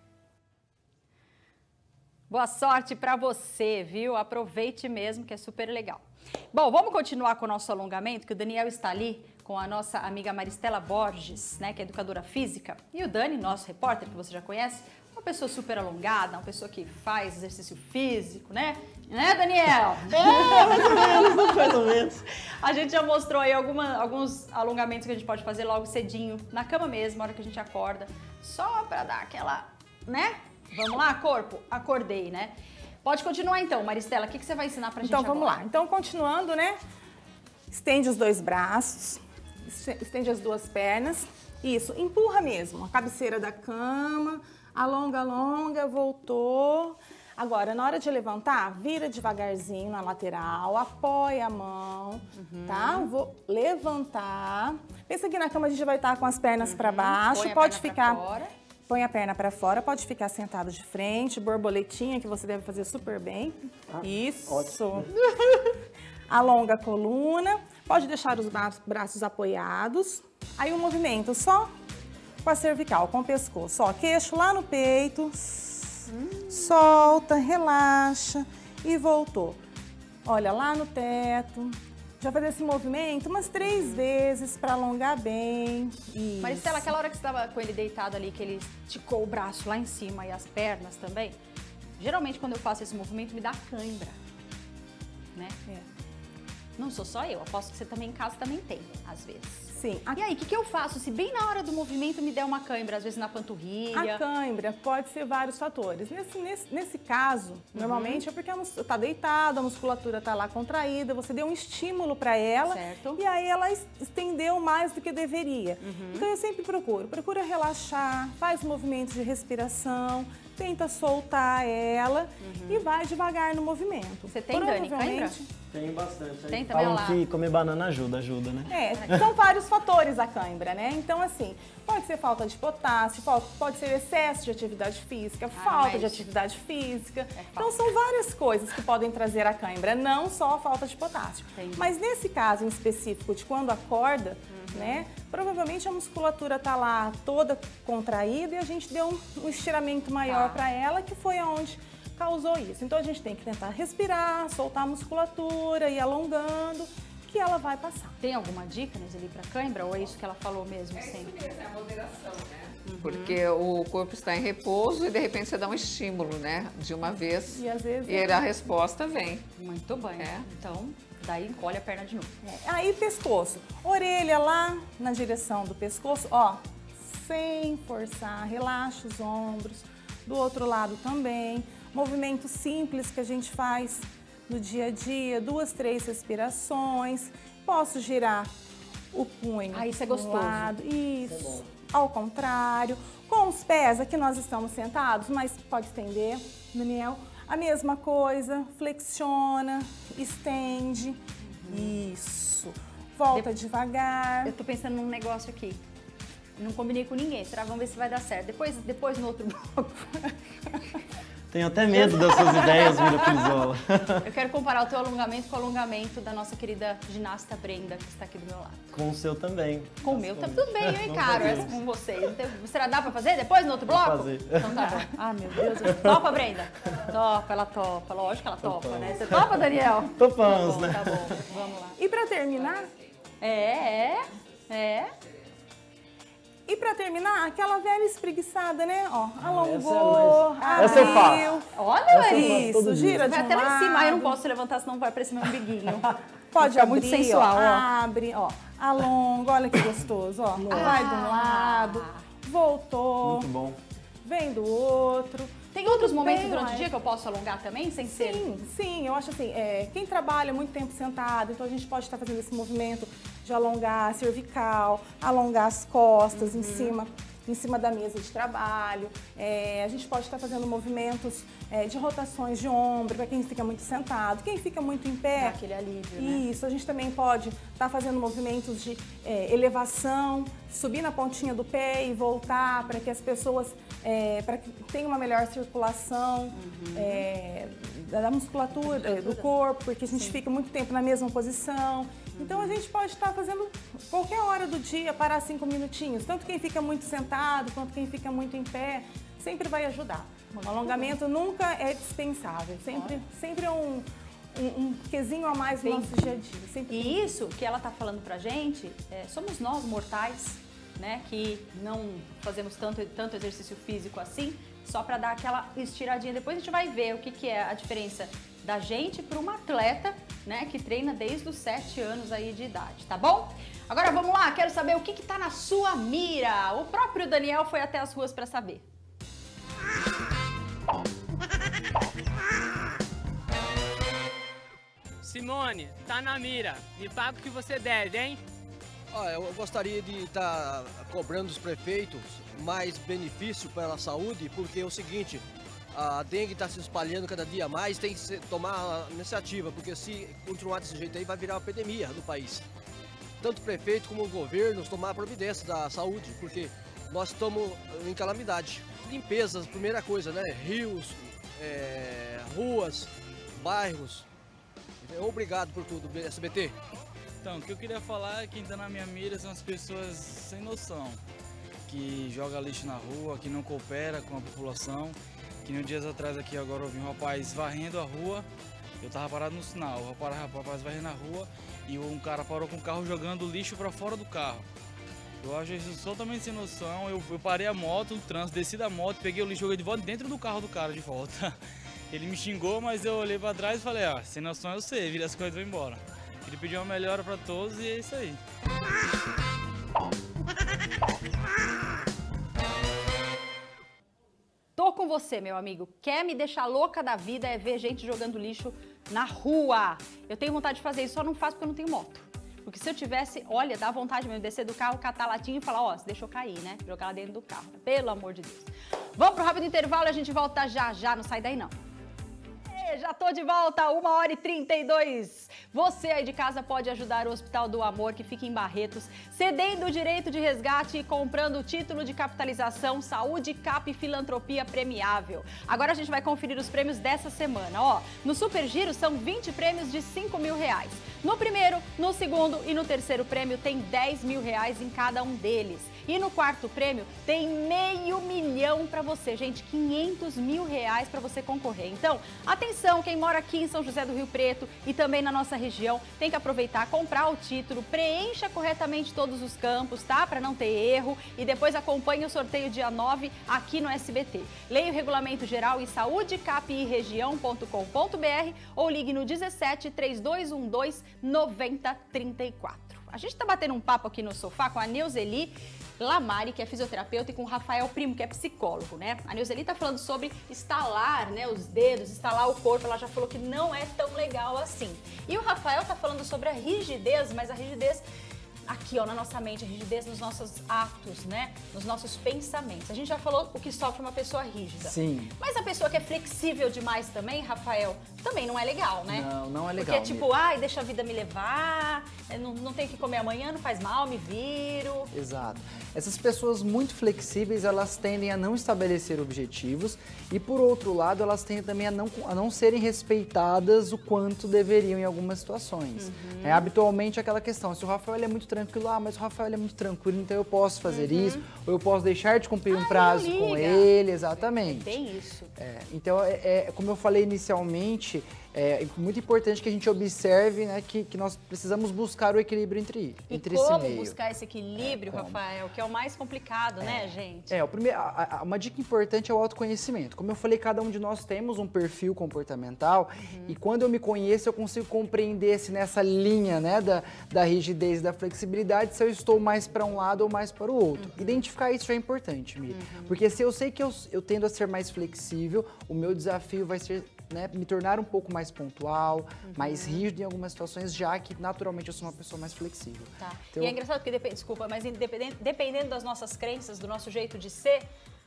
Boa sorte para você, viu? Aproveite mesmo, que é super legal. Bom, vamos continuar com o nosso alongamento, que o Daniel está ali com a nossa amiga Maristela Borges, né, que é educadora física, e o Dani, nosso repórter, que você já conhece, uma pessoa super alongada, uma pessoa que faz exercício físico, né? Né, Daniel? Mais ou menos. A gente já mostrou aí alguns alongamentos que a gente pode fazer logo cedinho, na cama mesmo, na hora que a gente acorda, só para dar aquela, né? Vamos lá, corpo? Acordei, né? Pode continuar então, Maristela, o que você vai ensinar pra gente agora? Então, vamos lá. Então, continuando, né? Estende os dois braços, estende as duas pernas. Isso, empurra mesmo, a cabeceira da cama, alonga, alonga, voltou. Agora, na hora de levantar, vira devagarzinho na lateral, apoia a mão, tá? Vou levantar. Pensa que na cama a gente vai estar com as pernas para baixo, pode ficar... Põe a perna para fora, pode ficar sentado de frente, borboletinha, que você deve fazer super bem. Isso. Ótimo. Alonga a coluna, pode deixar os braços apoiados. Aí o movimento só com a cervical, com o pescoço. Ó, queixo lá no peito, solta, relaxa e voltou. Olha lá no teto, Já fazer esse movimento umas 3 vezes para alongar bem. Isso. Maristela, aquela hora que você estava com ele deitado ali, que ele esticou o braço lá em cima e as pernas também, geralmente quando eu faço esse movimento me dá cãibra, né? Não sou só eu, aposto que você também em casa também tem, às vezes. Sim. E aí, o que eu faço se bem na hora do movimento me der uma cãibra, às vezes na panturrilha? A cãibra pode ser vários fatores. Nesse caso, normalmente é porque está deitado, a musculatura está lá contraída, você deu um estímulo para ela, certo. E aí ela estendeu mais do que deveria. Então eu sempre procura relaxar, faz movimentos de respiração, tenta soltar ela e vai devagar no movimento. Você tem, Dani, cãibra? Tem bastante. Tem também, falam que comer banana ajuda, né? São vários fatores a cãibra, né? Então, assim, pode ser falta de potássio, pode ser excesso de atividade física, falta de atividade física. Então, são várias coisas que podem trazer a cãibra, não só a falta de potássio. Entendi. Mas nesse caso em específico de quando acorda, né? Provavelmente a musculatura tá lá toda contraída e a gente deu um estiramento maior para ela, que foi aonde causou isso. Então a gente tem que tentar respirar, soltar a musculatura, ir alongando, que ela vai passar. Tem alguma dica, Neseli, para cãibra ou é isso que ela falou mesmo? É isso mesmo, é a moderação, né? Porque o corpo está em repouso e de repente você dá um estímulo, né? De uma vez e às vezes a resposta vem. Muito bem. Então, daí encolhe a perna de novo. Aí pescoço, orelha lá na direção do pescoço, ó, sem forçar, relaxa os ombros. Do outro lado também. Movimentos simples que a gente faz no dia a dia, 2, 3 respirações. Posso girar o punho. Isso é gostoso. Lado. Isso. Ao contrário. Com os pés, aqui nós estamos sentados, mas pode estender, Daniel. A mesma coisa, flexiona, estende. Isso. Volta devagar. Eu tô pensando num negócio aqui. Não combinei com ninguém. Será? Vamos ver se vai dar certo. Depois no outro bloco. Tenho até medo das suas ideias, Mira Frisola. Eu quero comparar o teu alongamento com o alongamento da nossa querida ginasta Brenda, que está aqui do meu lado. Com o seu também. Com o meu tá tudo bem, eu encaro essa com vocês. Será dá pra fazer depois no outro bloco? Vou fazer. Então tá bom. Meu Deus. Topa, Brenda? Topa, ela topa. Lógico que ela topa, né? Você topa, Daniel? Topamos, né? Tá bom, vamos lá. E pra terminar? E pra terminar, aquela velha espreguiçada, né? Ó, alongou, essa eu faço. Olha isso, gira de vai um até lá em cima. lado. Eu não posso levantar, senão vai aparecer meu umbiguinho. Pode abrir, muito sensual, ó. Abre, ó, alonga, olha que gostoso, ó. Vai de um lado, voltou. Muito bom. Vem do outro. Tem outros momentos durante o dia que eu posso alongar também, sem ser? Sim, eu acho assim, quem trabalha muito tempo sentado, então a gente pode estar fazendo esse movimento de alongar a cervical, alongar as costas em cima da mesa de trabalho. A gente pode estar fazendo movimentos de rotações de ombro, para quem fica muito sentado. Quem fica muito em pé... Dá aquele alívio, né? Isso, a gente também pode estar fazendo movimentos de elevação, subir na pontinha do pé e voltar, para que as pessoas... para que tenha uma melhor circulação da musculatura, do corpo, porque a gente fica muito tempo na mesma posição. Então a gente pode estar fazendo qualquer hora do dia, parar 5 minutinhos. Tanto quem fica muito sentado, quanto quem fica muito em pé, sempre vai ajudar. O alongamento nunca é dispensável, sempre é um quesinho a mais no nosso dia a dia. E isso que ela está falando pra gente, somos nós mortais, né, que não fazemos tanto exercício físico assim, só para dar aquela estiradinha. Depois a gente vai ver o que é a diferença da gente para uma atleta, né, que treina desde os 7 anos aí de idade, tá bom? Agora vamos lá, quero saber o que tá na sua mira. O próprio Daniel foi até as ruas para saber. Simone, tá na mira. Me paga o que você deve, hein? Eu gostaria de estar cobrando dos prefeitos mais benefício para a saúde, porque é o seguinte, a dengue está se espalhando cada dia mais, tem que tomar iniciativa, porque se continuar desse jeito aí vai virar uma epidemia no país. Tanto o prefeito como o governo tomar providência da saúde, porque nós estamos em calamidade. Limpeza, primeira coisa, né? Rios, ruas, bairros. Obrigado por tudo, SBT. Então, o que eu queria falar é que quem tá na minha mira são as pessoas sem noção, que joga lixo na rua, que não coopera com a população, que uns dias atrás aqui agora eu vi um rapaz varrendo a rua, Eu tava parado no sinal, o rapaz vai na rua e um cara parou com o carro jogando lixo para fora do carro. Eu acho isso totalmente sem noção. Eu parei a moto no trânsito, desci da moto, peguei o lixo e joguei de volta dentro do carro do cara de volta. Ele me xingou, mas eu olhei para trás e falei, sem noção eu sei, vira as coisas e vou embora. Ele pediu uma melhora para todos e é isso aí. Tô com você, meu amigo. Quer me deixar louca da vida é ver gente jogando lixo na rua. Eu tenho vontade de fazer isso, só não faço porque eu não tenho moto. Porque se eu tivesse, olha, dá vontade mesmo de descer do carro, catar a latinha e falar, ó, deixa eu cair, né? Jogar lá dentro do carro. Pelo amor de Deus. Vamos pro rápido intervalo e a gente volta já. Não sai daí, não. Já tô de volta, 1h32. Você aí de casa pode ajudar o Hospital do Amor, que fica em Barretos, cedendo o direito de resgate e comprando o título de capitalização Saúde, Cap e Filantropia Premiável. Agora a gente vai conferir os prêmios dessa semana. Ó, no Super Giro são 20 prêmios de R$5.000. No primeiro, no segundo e no terceiro prêmio tem R$10.000 em cada um deles. E no quarto prêmio tem R$500 mil para você, gente, R$500 mil para você concorrer. Então, atenção, quem mora aqui em São José do Rio Preto e também na nossa região, tem que aproveitar, comprar o título, preencha corretamente todos os campos, tá? Para não ter erro e depois acompanhe o sorteio dia 9 aqui no SBT. Leia o regulamento geral em saúdecapiregião.com.br ou ligue no 17 3212 9034. A gente tá batendo um papo aqui no sofá com a Neuzeli Lamari, que é fisioterapeuta, e com o Rafael Primo, que é psicólogo, né? A Neuzeli tá falando sobre estalar, né, os dedos, estalar o corpo. Ela já falou que não é tão legal assim. E o Rafael tá falando sobre a rigidez, mas a rigidez aqui, ó, na nossa mente, a rigidez nos nossos atos, né? Nos nossos pensamentos. A gente já falou o que sofre uma pessoa rígida. Sim. Mas a pessoa que é flexível demais também, Rafael, também não é legal, né? Não é legal. Porque é tipo, deixa a vida me levar, não tenho que comer amanhã, não faz mal, me viro. Exato. Essas pessoas muito flexíveis, elas tendem a não estabelecer objetivos e, por outro lado, elas tendem também a não serem respeitadas o quanto deveriam em algumas situações. É habitualmente aquela questão, se o Rafael é muito tranquilo, mas o Rafael é muito tranquilo, então eu posso fazer isso, ou eu posso deixar de cumprir um prazo com ele, exatamente. Tem isso. Então, como eu falei inicialmente, é muito importante que a gente observe, né, que nós precisamos buscar o equilíbrio entre esse meio. E como buscar esse equilíbrio, Rafael, que é o mais complicado, né, gente? Uma dica importante é o autoconhecimento. Como eu falei, cada um de nós temos um perfil comportamental e quando eu me conheço, eu consigo compreender se nessa linha, né, da rigidez e da flexibilidade, se eu estou mais para um lado ou mais para o outro. Identificar isso já é importante, Miri. Porque se eu sei que eu tendo a ser mais flexível, o meu desafio vai ser, né, me tornar um pouco mais pontual, mais rígido em algumas situações, já que naturalmente eu sou uma pessoa mais flexível. Tá. Então, e é engraçado porque, desculpa, mas dependendo das nossas crenças, do nosso jeito de ser,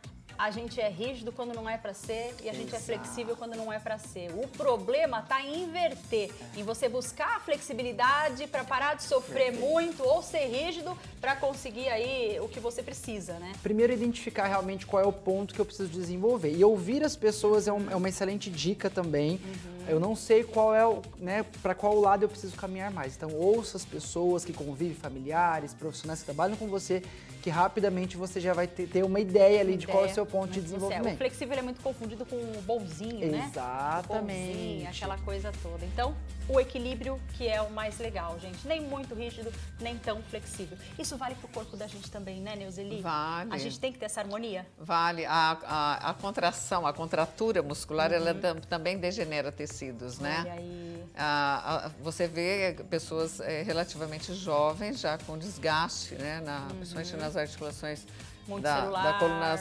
a gente é rígido quando não é para ser e a gente é flexível quando não é para ser. O problema está em inverter, em você buscar a flexibilidade para parar de sofrer muito ou ser rígido para conseguir aí o que você precisa, né? Primeiro, identificar realmente qual é o ponto que eu preciso desenvolver. E ouvir as pessoas é uma excelente dica também. Eu não sei qual é para qual lado eu preciso caminhar mais. Então, ouça as pessoas que convivem, familiares, profissionais que trabalham com você, que rapidamente você já vai ter uma ideia ali de qual é o seu ponto de desenvolvimento. O flexível é muito confundido com o bonzinho, né? Exatamente. Bonzinho, aquela coisa toda. Então, o equilíbrio que é o mais legal, gente. Nem muito rígido, nem tão flexível. Isso vale pro corpo da gente também, né, Neuzeli? Vale. A gente tem que ter essa harmonia? Vale. A contração, a contratura muscular, ela também degenera tecidos, né? Olha aí. Você vê pessoas relativamente jovens já com desgaste, né? Principalmente nas articulações da coluna.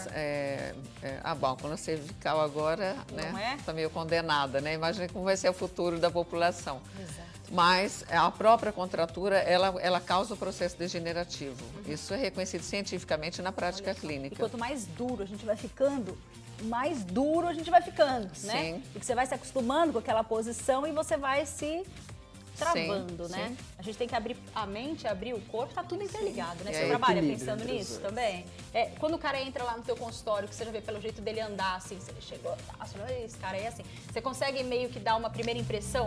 A coluna cervical agora, né? Está meio condenada, né? Imagina como vai ser o futuro da população. Exato. Mas a própria contratura, ela causa o processo degenerativo. Isso é reconhecido cientificamente na prática clínica. E quanto mais duro a gente vai ficando, mais duro a gente vai ficando, né? Sim. Porque você vai se acostumando com aquela posição e você vai se travando, né? Sim. A gente tem que abrir a mente, abrir o corpo, tá tudo interligado, né? É Você trabalha pensando nisso também? Quando o cara entra lá no teu consultório, que você já vê pelo jeito dele andar, assim, você chegou, esse cara aí assim, você consegue meio que dar uma primeira impressão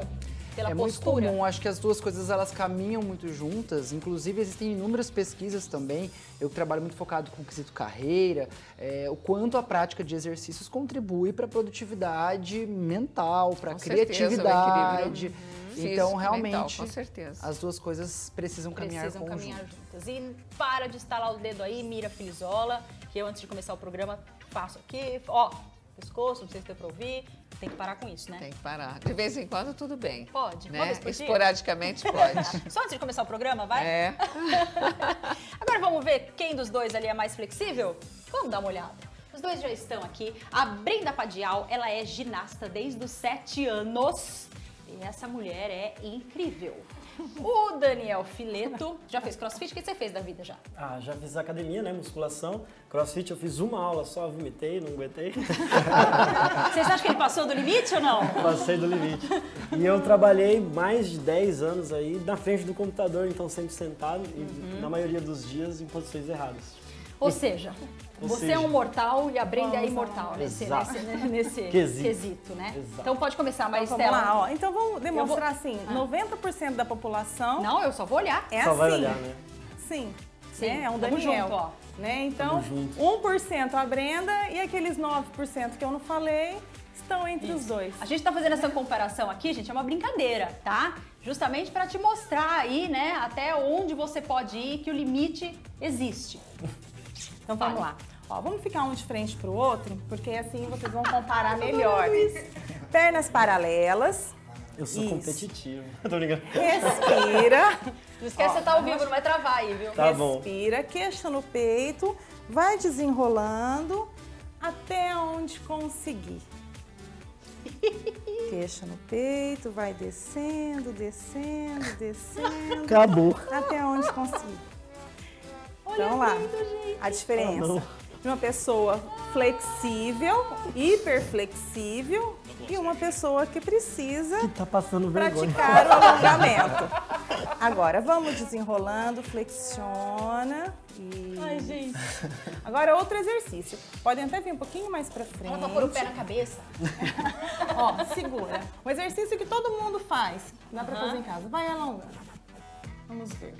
pela É postura? muito comum, acho que as duas coisas elas caminham muito juntas, inclusive existem inúmeras pesquisas também, eu que trabalho muito focado com o quesito carreira, o quanto a prática de exercícios contribui para a produtividade mental, para a criatividade. Então, realmente, mental, com certeza. as duas coisas precisam caminhar juntas. E para de estalar o dedo aí, mira Filizola, que eu antes de começar o programa faço aqui, ó, pescoço, não sei se deu pra ouvir, tem que parar com isso, né? Tem que parar. De vez em quando tudo bem. Pode, né? uma vez por dia? Esporadicamente pode. Só antes de começar o programa, vai? É. Agora vamos ver quem dos dois ali é mais flexível? Vamos dar uma olhada. Os dois já estão aqui. A Brenda Padial, ela é ginasta desde os 7 anos. E essa mulher é incrível. O Daniel Fileto já fez crossfit? O que você fez da vida já? Já fiz academia, né? Musculação. Crossfit eu fiz uma aula só, vomitei, não aguentei. Vocês acham que ele passou do limite ou não? Passei do limite. E eu trabalhei mais de 10 anos aí na frente do computador, então sempre sentado e na maioria dos dias em posições erradas. Ou seja, você é um mortal e a Brenda é imortal nesse quesito, né? Exato. Então pode começar, Vamos Maristela. lá, ó. Então vamos demonstrar assim, 90% da população... Não, eu só vou olhar. É só assim. vai olhar, né? Sim. Sim, É um tamo Daniel. junto, ó. Né? Então, 1% a Brenda e aqueles 9% que eu não falei estão entre os dois. A gente tá fazendo essa comparação aqui, gente, é uma brincadeira, tá? Justamente para te mostrar aí, né, até onde você pode ir, que o limite existe. Então vamos lá. Ó, vamos ficar um de frente pro outro, porque assim vocês vão comparar melhores. Pernas paralelas. Eu sou competitivo. Tô brincando. Respira. Não esquece que você tá ao vivo, não vai travar aí, viu? Tá bom. Respira, queixo no peito, vai desenrolando até onde conseguir. Queixo no peito, vai descendo, descendo, descendo. Acabou. Até onde conseguir. Olha Então lá, lindo, gente. a diferença de uma pessoa flexível, hiperflexível e uma pessoa que precisa Que tá passando vergonha. praticar o alongamento. Agora, vamos desenrolando, flexiona. Ai, gente. Agora, outro exercício. Podem até vir um pouquinho mais pra frente. Ela vai pôr o pé na cabeça. Ó, segura. Um exercício que todo mundo faz. Dá pra fazer em casa. Vai alongando. Vamos ver.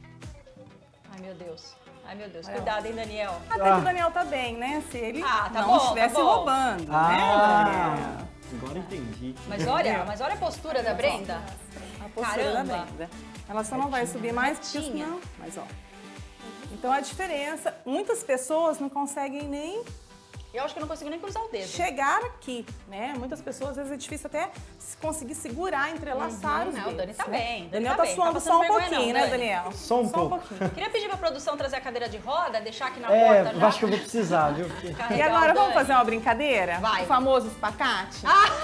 Ai, meu Deus. Ai, meu Deus. Cuidado, hein, Daniel? Até que o Daniel tá bem, né? Se ele Tá não bom, estivesse tá bom. roubando, né, Daniel? Agora entendi. Mas olha a postura da Brenda. A postura da Caramba. Brenda. Ela só não vai subir mais, porque retinha. senão... Mas, ó. Então, a diferença... Muitas pessoas não conseguem nem Eu acho que eu não consigo nem cruzar o dedo. chegar aqui, né? Muitas pessoas, às vezes, é difícil até conseguir segurar, entrelaçar os Não, dedos. o Dani tá né? bem. Daniel tá tá bem, suando tá só um passando vergonha pouquinho, não, né, Dani? Daniel? Só um pouco. pouquinho. Queria pedir pra produção trazer a cadeira de roda, deixar aqui na porta Eu já. acho que eu vou precisar, viu? E agora, vamos fazer uma brincadeira? Vai. O famoso espacate?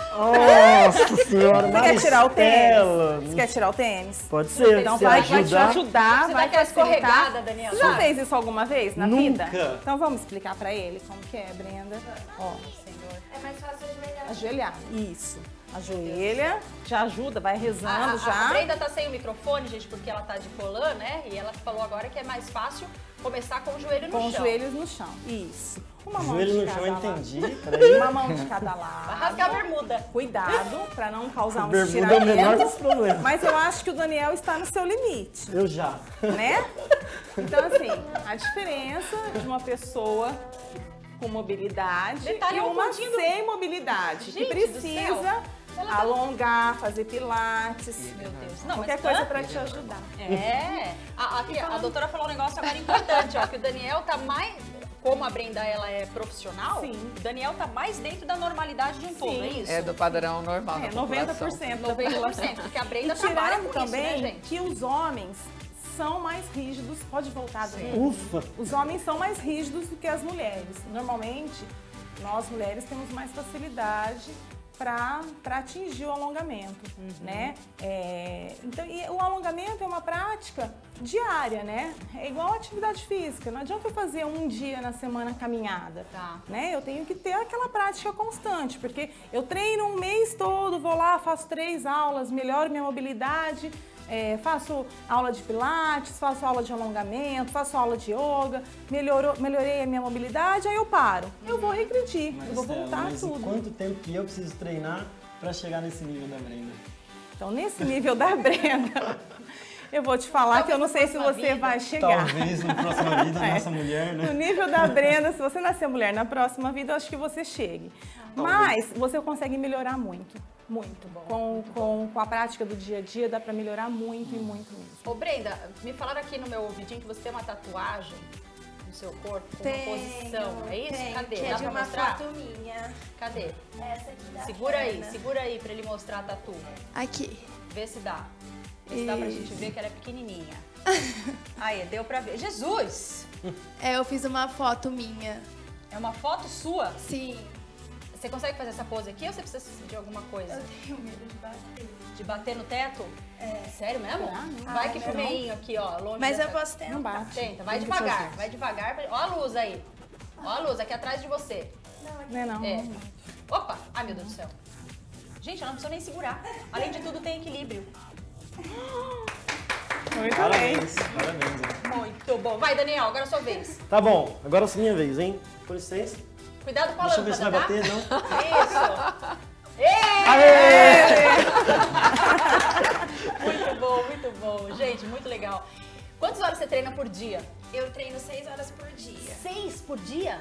Nossa senhora, Você quer tirar o Maristela. tênis? Você quer tirar o tênis? Pode ser, Então se vai te ajudar. ajudar, Você vai dá aquela facilitar. escorregada, Daniel. Você já fez isso alguma vez na vida? Nunca. Então vamos explicar pra ele como que é, Brenda. Ó, É mais fácil ajoelhar. ajoelhar. Isso. Ajoelha, já ajuda, vai rezando A já. Brenda tá sem o microfone, gente, porque ela tá de colã, né? E ela falou agora que é mais fácil começar com o joelho no Com chão. os joelhos no chão. Isso. Uma mão Joelho de no cada chão, lado. entendi. Peraí. Uma mão de cada lado. Vai rasgar a bermuda. Cuidado pra não causar um Bermuda é o menor estiramento. dos problemas. Mas eu acho que o Daniel está no seu limite. Eu já. Né? Então, assim, a diferença de uma pessoa com mobilidade Detalhe, e é um uma pontinho do- sem mobilidade, Gente que do precisa céu. Ela tá- alongar, fazer pilates, Meu Deus. Não, qualquer mas coisa pra te ajudar. É. A doutora falou um negócio agora importante, ó, que o Daniel tá mais... Como a Brenda, ela é profissional, Sim. o Daniel tá mais dentro da normalidade de um todo, é isso? É do padrão normal É, da população. 90% da 90%, população. porque a Brenda E trabalha tirando com isso, também né, gente? que os homens são mais rígidos, pode voltar, Daniel. Ufa. Os homens são mais rígidos do que as mulheres. Normalmente, nós mulheres temos mais facilidade para atingir o alongamento, né? Então, e o alongamento é uma prática diária, né? É igual a atividade física. Não adianta eu fazer um dia na semana caminhada, Tá. né? Eu tenho que ter aquela prática constante, porque eu treino um mês todo, vou lá, faço 3 aulas, melhoro minha mobilidade, faço aula de pilates, faço aula de alongamento, faço aula de yoga, melhorei a minha mobilidade, aí eu paro. Eu vou regredir, eu vou voltar mas tudo. quanto tempo que eu preciso treinar para chegar nesse nível da Brenda? Então, nesse nível da Brenda, eu vou te falar que eu não sei se você vai chegar. Talvez na próxima vida, nossa mulher, né? No nível da Brenda, se você nascer mulher na próxima vida, eu acho que você chegue. Mas você consegue melhorar muito. Muito bom. Com a prática do dia a dia, dá pra melhorar muito e muito mesmo. Ô, Brenda, me falaram aqui no meu ouvidinho que você tem uma tatuagem no seu corpo com uma posição. É isso? Cadê? Que Dá é de pra uma mostrar? foto minha. Cadê? Essa aqui da Segura aí pra ele mostrar a tatu. Aqui. Vê se dá. Vê se dá pra gente ver que ela é pequenininha. Aí, deu pra ver. Jesus! É, eu fiz uma foto minha. É uma foto sua? Sim. Você consegue fazer essa pose aqui ou você precisa de alguma coisa? Eu tenho medo de bater. De bater no teto? É. Sério mesmo? Não. Vai que pro não. meinho aqui, ó. Longe Mas dessa... eu posso tentar. Não bate. Tenta, vai Tem que devagar. fazer. Vai devagar. Ó a luz aí. Ó a luz aqui atrás de você. Não é não. É. Opa! Ai, meu Deus do céu. Gente, ela não precisa nem segurar. Além de tudo, tem equilíbrio. Muito Parabéns, bem. parabéns. Hein? Muito bom. Vai, Daniel, agora é a sua vez. Tá bom, agora é a minha vez, hein? Com licença. Cuidado com a Deixa eu lâmpada, ver se vai tá? bater, não? Isso! Muito bom. Gente, muito legal. Quantas horas você treina por dia? Eu treino 6 horas por dia. 6 por dia?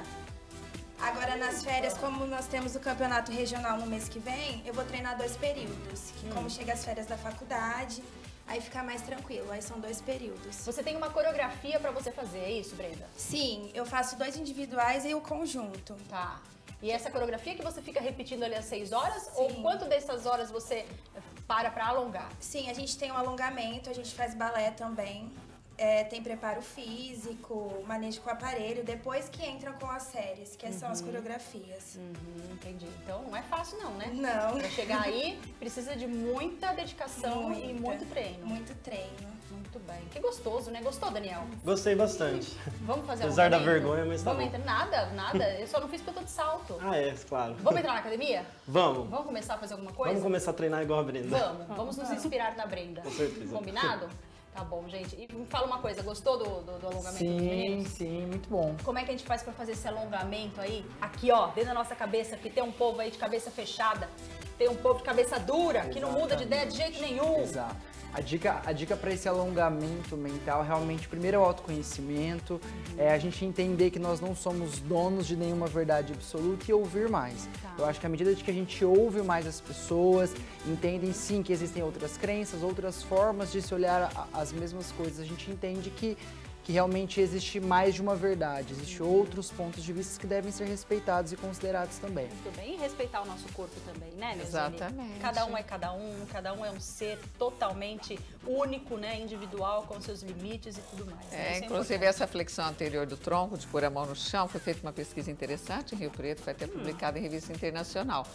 Agora, nas férias, como nós temos o campeonato regional no mês que vem, eu vou treinar 2 períodos. Que como chega as férias da faculdade, aí fica mais tranquilo. Aí são 2 períodos. Você tem uma coreografia pra você fazer, é isso, Brenda? Sim, eu faço 2 individuais e o conjunto. Tá. E essa coreografia que você fica repetindo ali às 6 horas? Sim. Ou quanto dessas horas você para pra alongar? Sim, a gente tem um alongamento, a gente faz balé também. Tem preparo físico, manejo com o aparelho, depois que entram com as séries, que são as coreografias. Entendi. Então não é fácil não, né? Não. Pra chegar aí, precisa de muita dedicação e muito treino. Muito treino. Muito bem. Que gostoso, né? Gostou, Daniel? Gostei bastante. Vamos fazer Apesar da alongamento? vergonha, mas tá Vamos bom. entrar? Nada. Eu só não fiz porque eu tô de salto. Ah, é, claro. Vamos entrar na academia? Vamos. Vamos começar a fazer alguma coisa? Vamos começar a treinar igual a Brenda. Vamos nos inspirar na Brenda. Com certeza. Combinado? Tá bom, gente. E me fala uma coisa, gostou do alongamento dos Sim, meninos? sim, muito bom. Como é que a gente faz pra fazer esse alongamento aí? Aqui, ó, dentro da nossa cabeça, porque tem um povo aí de cabeça fechada, tem um povo de cabeça dura, que não muda de ideia de jeito nenhum. Exato. A dica para esse alongamento mental, realmente, primeiro é o autoconhecimento, é a gente entender que nós não somos donos de nenhuma verdade absoluta e ouvir mais. Tá. Eu acho que à medida de que a gente ouve mais as pessoas, entendem sim que existem outras crenças, outras formas de se olhar as mesmas coisas, a gente entende que realmente existe mais de uma verdade, existem outros pontos de vista que devem ser respeitados e considerados também. Muito bem, e respeitar o nosso corpo também, né, meus Exatamente. amigos? Cada um é um ser totalmente único, né, individual, com seus limites e tudo mais. né? Isso é Inclusive, importante. essa flexão anterior do tronco, de pôr a mão no chão, foi feita uma pesquisa interessante em Rio Preto, foi até publicada em revista internacional,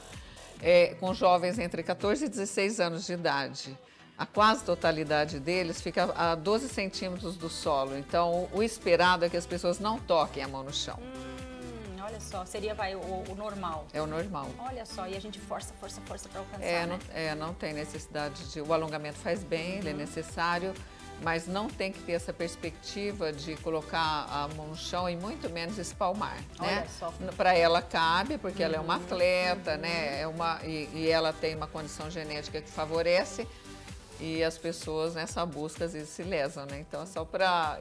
com jovens entre 14 e 16 anos de idade. A quase totalidade deles fica a 12 centímetros do solo. Então, o esperado é que as pessoas não toquem a mão no chão. Olha só, seria o normal. É o normal. Olha só, e a gente força para alcançar, né? Não tem necessidade de... O alongamento faz bem, ele é necessário, mas não tem que ter essa perspectiva de colocar a mão no chão e muito menos espalmar, né? Olha só. Para ela cabe, porque ela é uma atleta, né? E ela tem uma condição genética que favorece. E as pessoas nessa busca às vezes se lesam, né? Então é só para...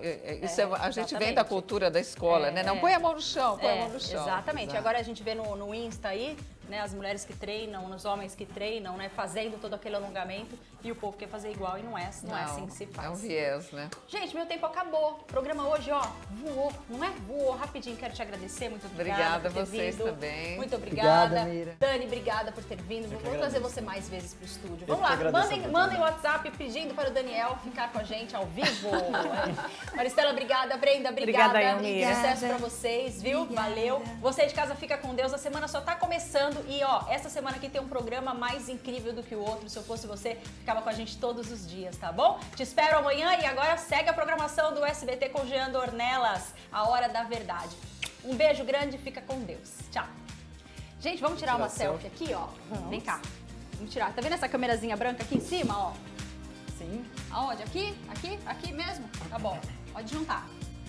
a gente vem da cultura da escola, né? Não põe a mão no chão, põe a mão no chão. Exatamente. Agora a gente vê no Insta aí, né, as mulheres que treinam, os homens que treinam, né, fazendo todo aquele alongamento e o povo quer fazer igual e não é assim que se faz. É um viés, né? Gente, meu tempo acabou. O programa hoje, ó, voou, não é? Voou rapidinho. Quero te agradecer, muito obrigada. Obrigada a vocês também. Muito obrigada. Obrigada, Mira. Dani, obrigada por ter vindo. Vou trazer você mais vezes pro estúdio. Eu Vamos lá, que agradeço a mandem o WhatsApp pedindo para o Daniel ficar com a gente ao vivo. Maristela, obrigada. Brenda, obrigada. Obrigada, Mira. Sucesso pra vocês, viu? Valeu. Você de casa fica com Deus. A semana só tá começando e, ó, essa semana aqui tem um programa mais incrível do que o outro. Se eu fosse você, ficava com a gente todos os dias, tá bom? Te espero amanhã e agora segue a programação do SBT com Jean Dornelas, a hora da verdade. Um beijo grande, fica com Deus. Tchau. Gente, vamos tirar uma selfie aqui, ó. Vem cá. Vamos tirar. Tá vendo essa câmerazinha branca aqui em cima, ó? Sim. Aonde? Aqui? Aqui? Aqui mesmo? Tá bom. Pode juntar.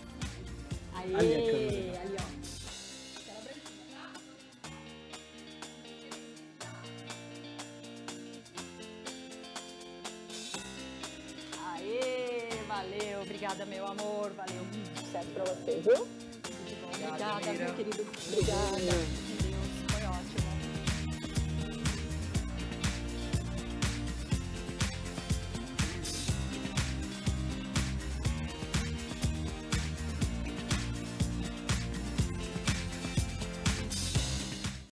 Aí, Ali a câmera. ali, ó. Valeu, obrigada, meu amor. Valeu. Sucesso pra você, viu? Obrigada, meu querido. Obrigada.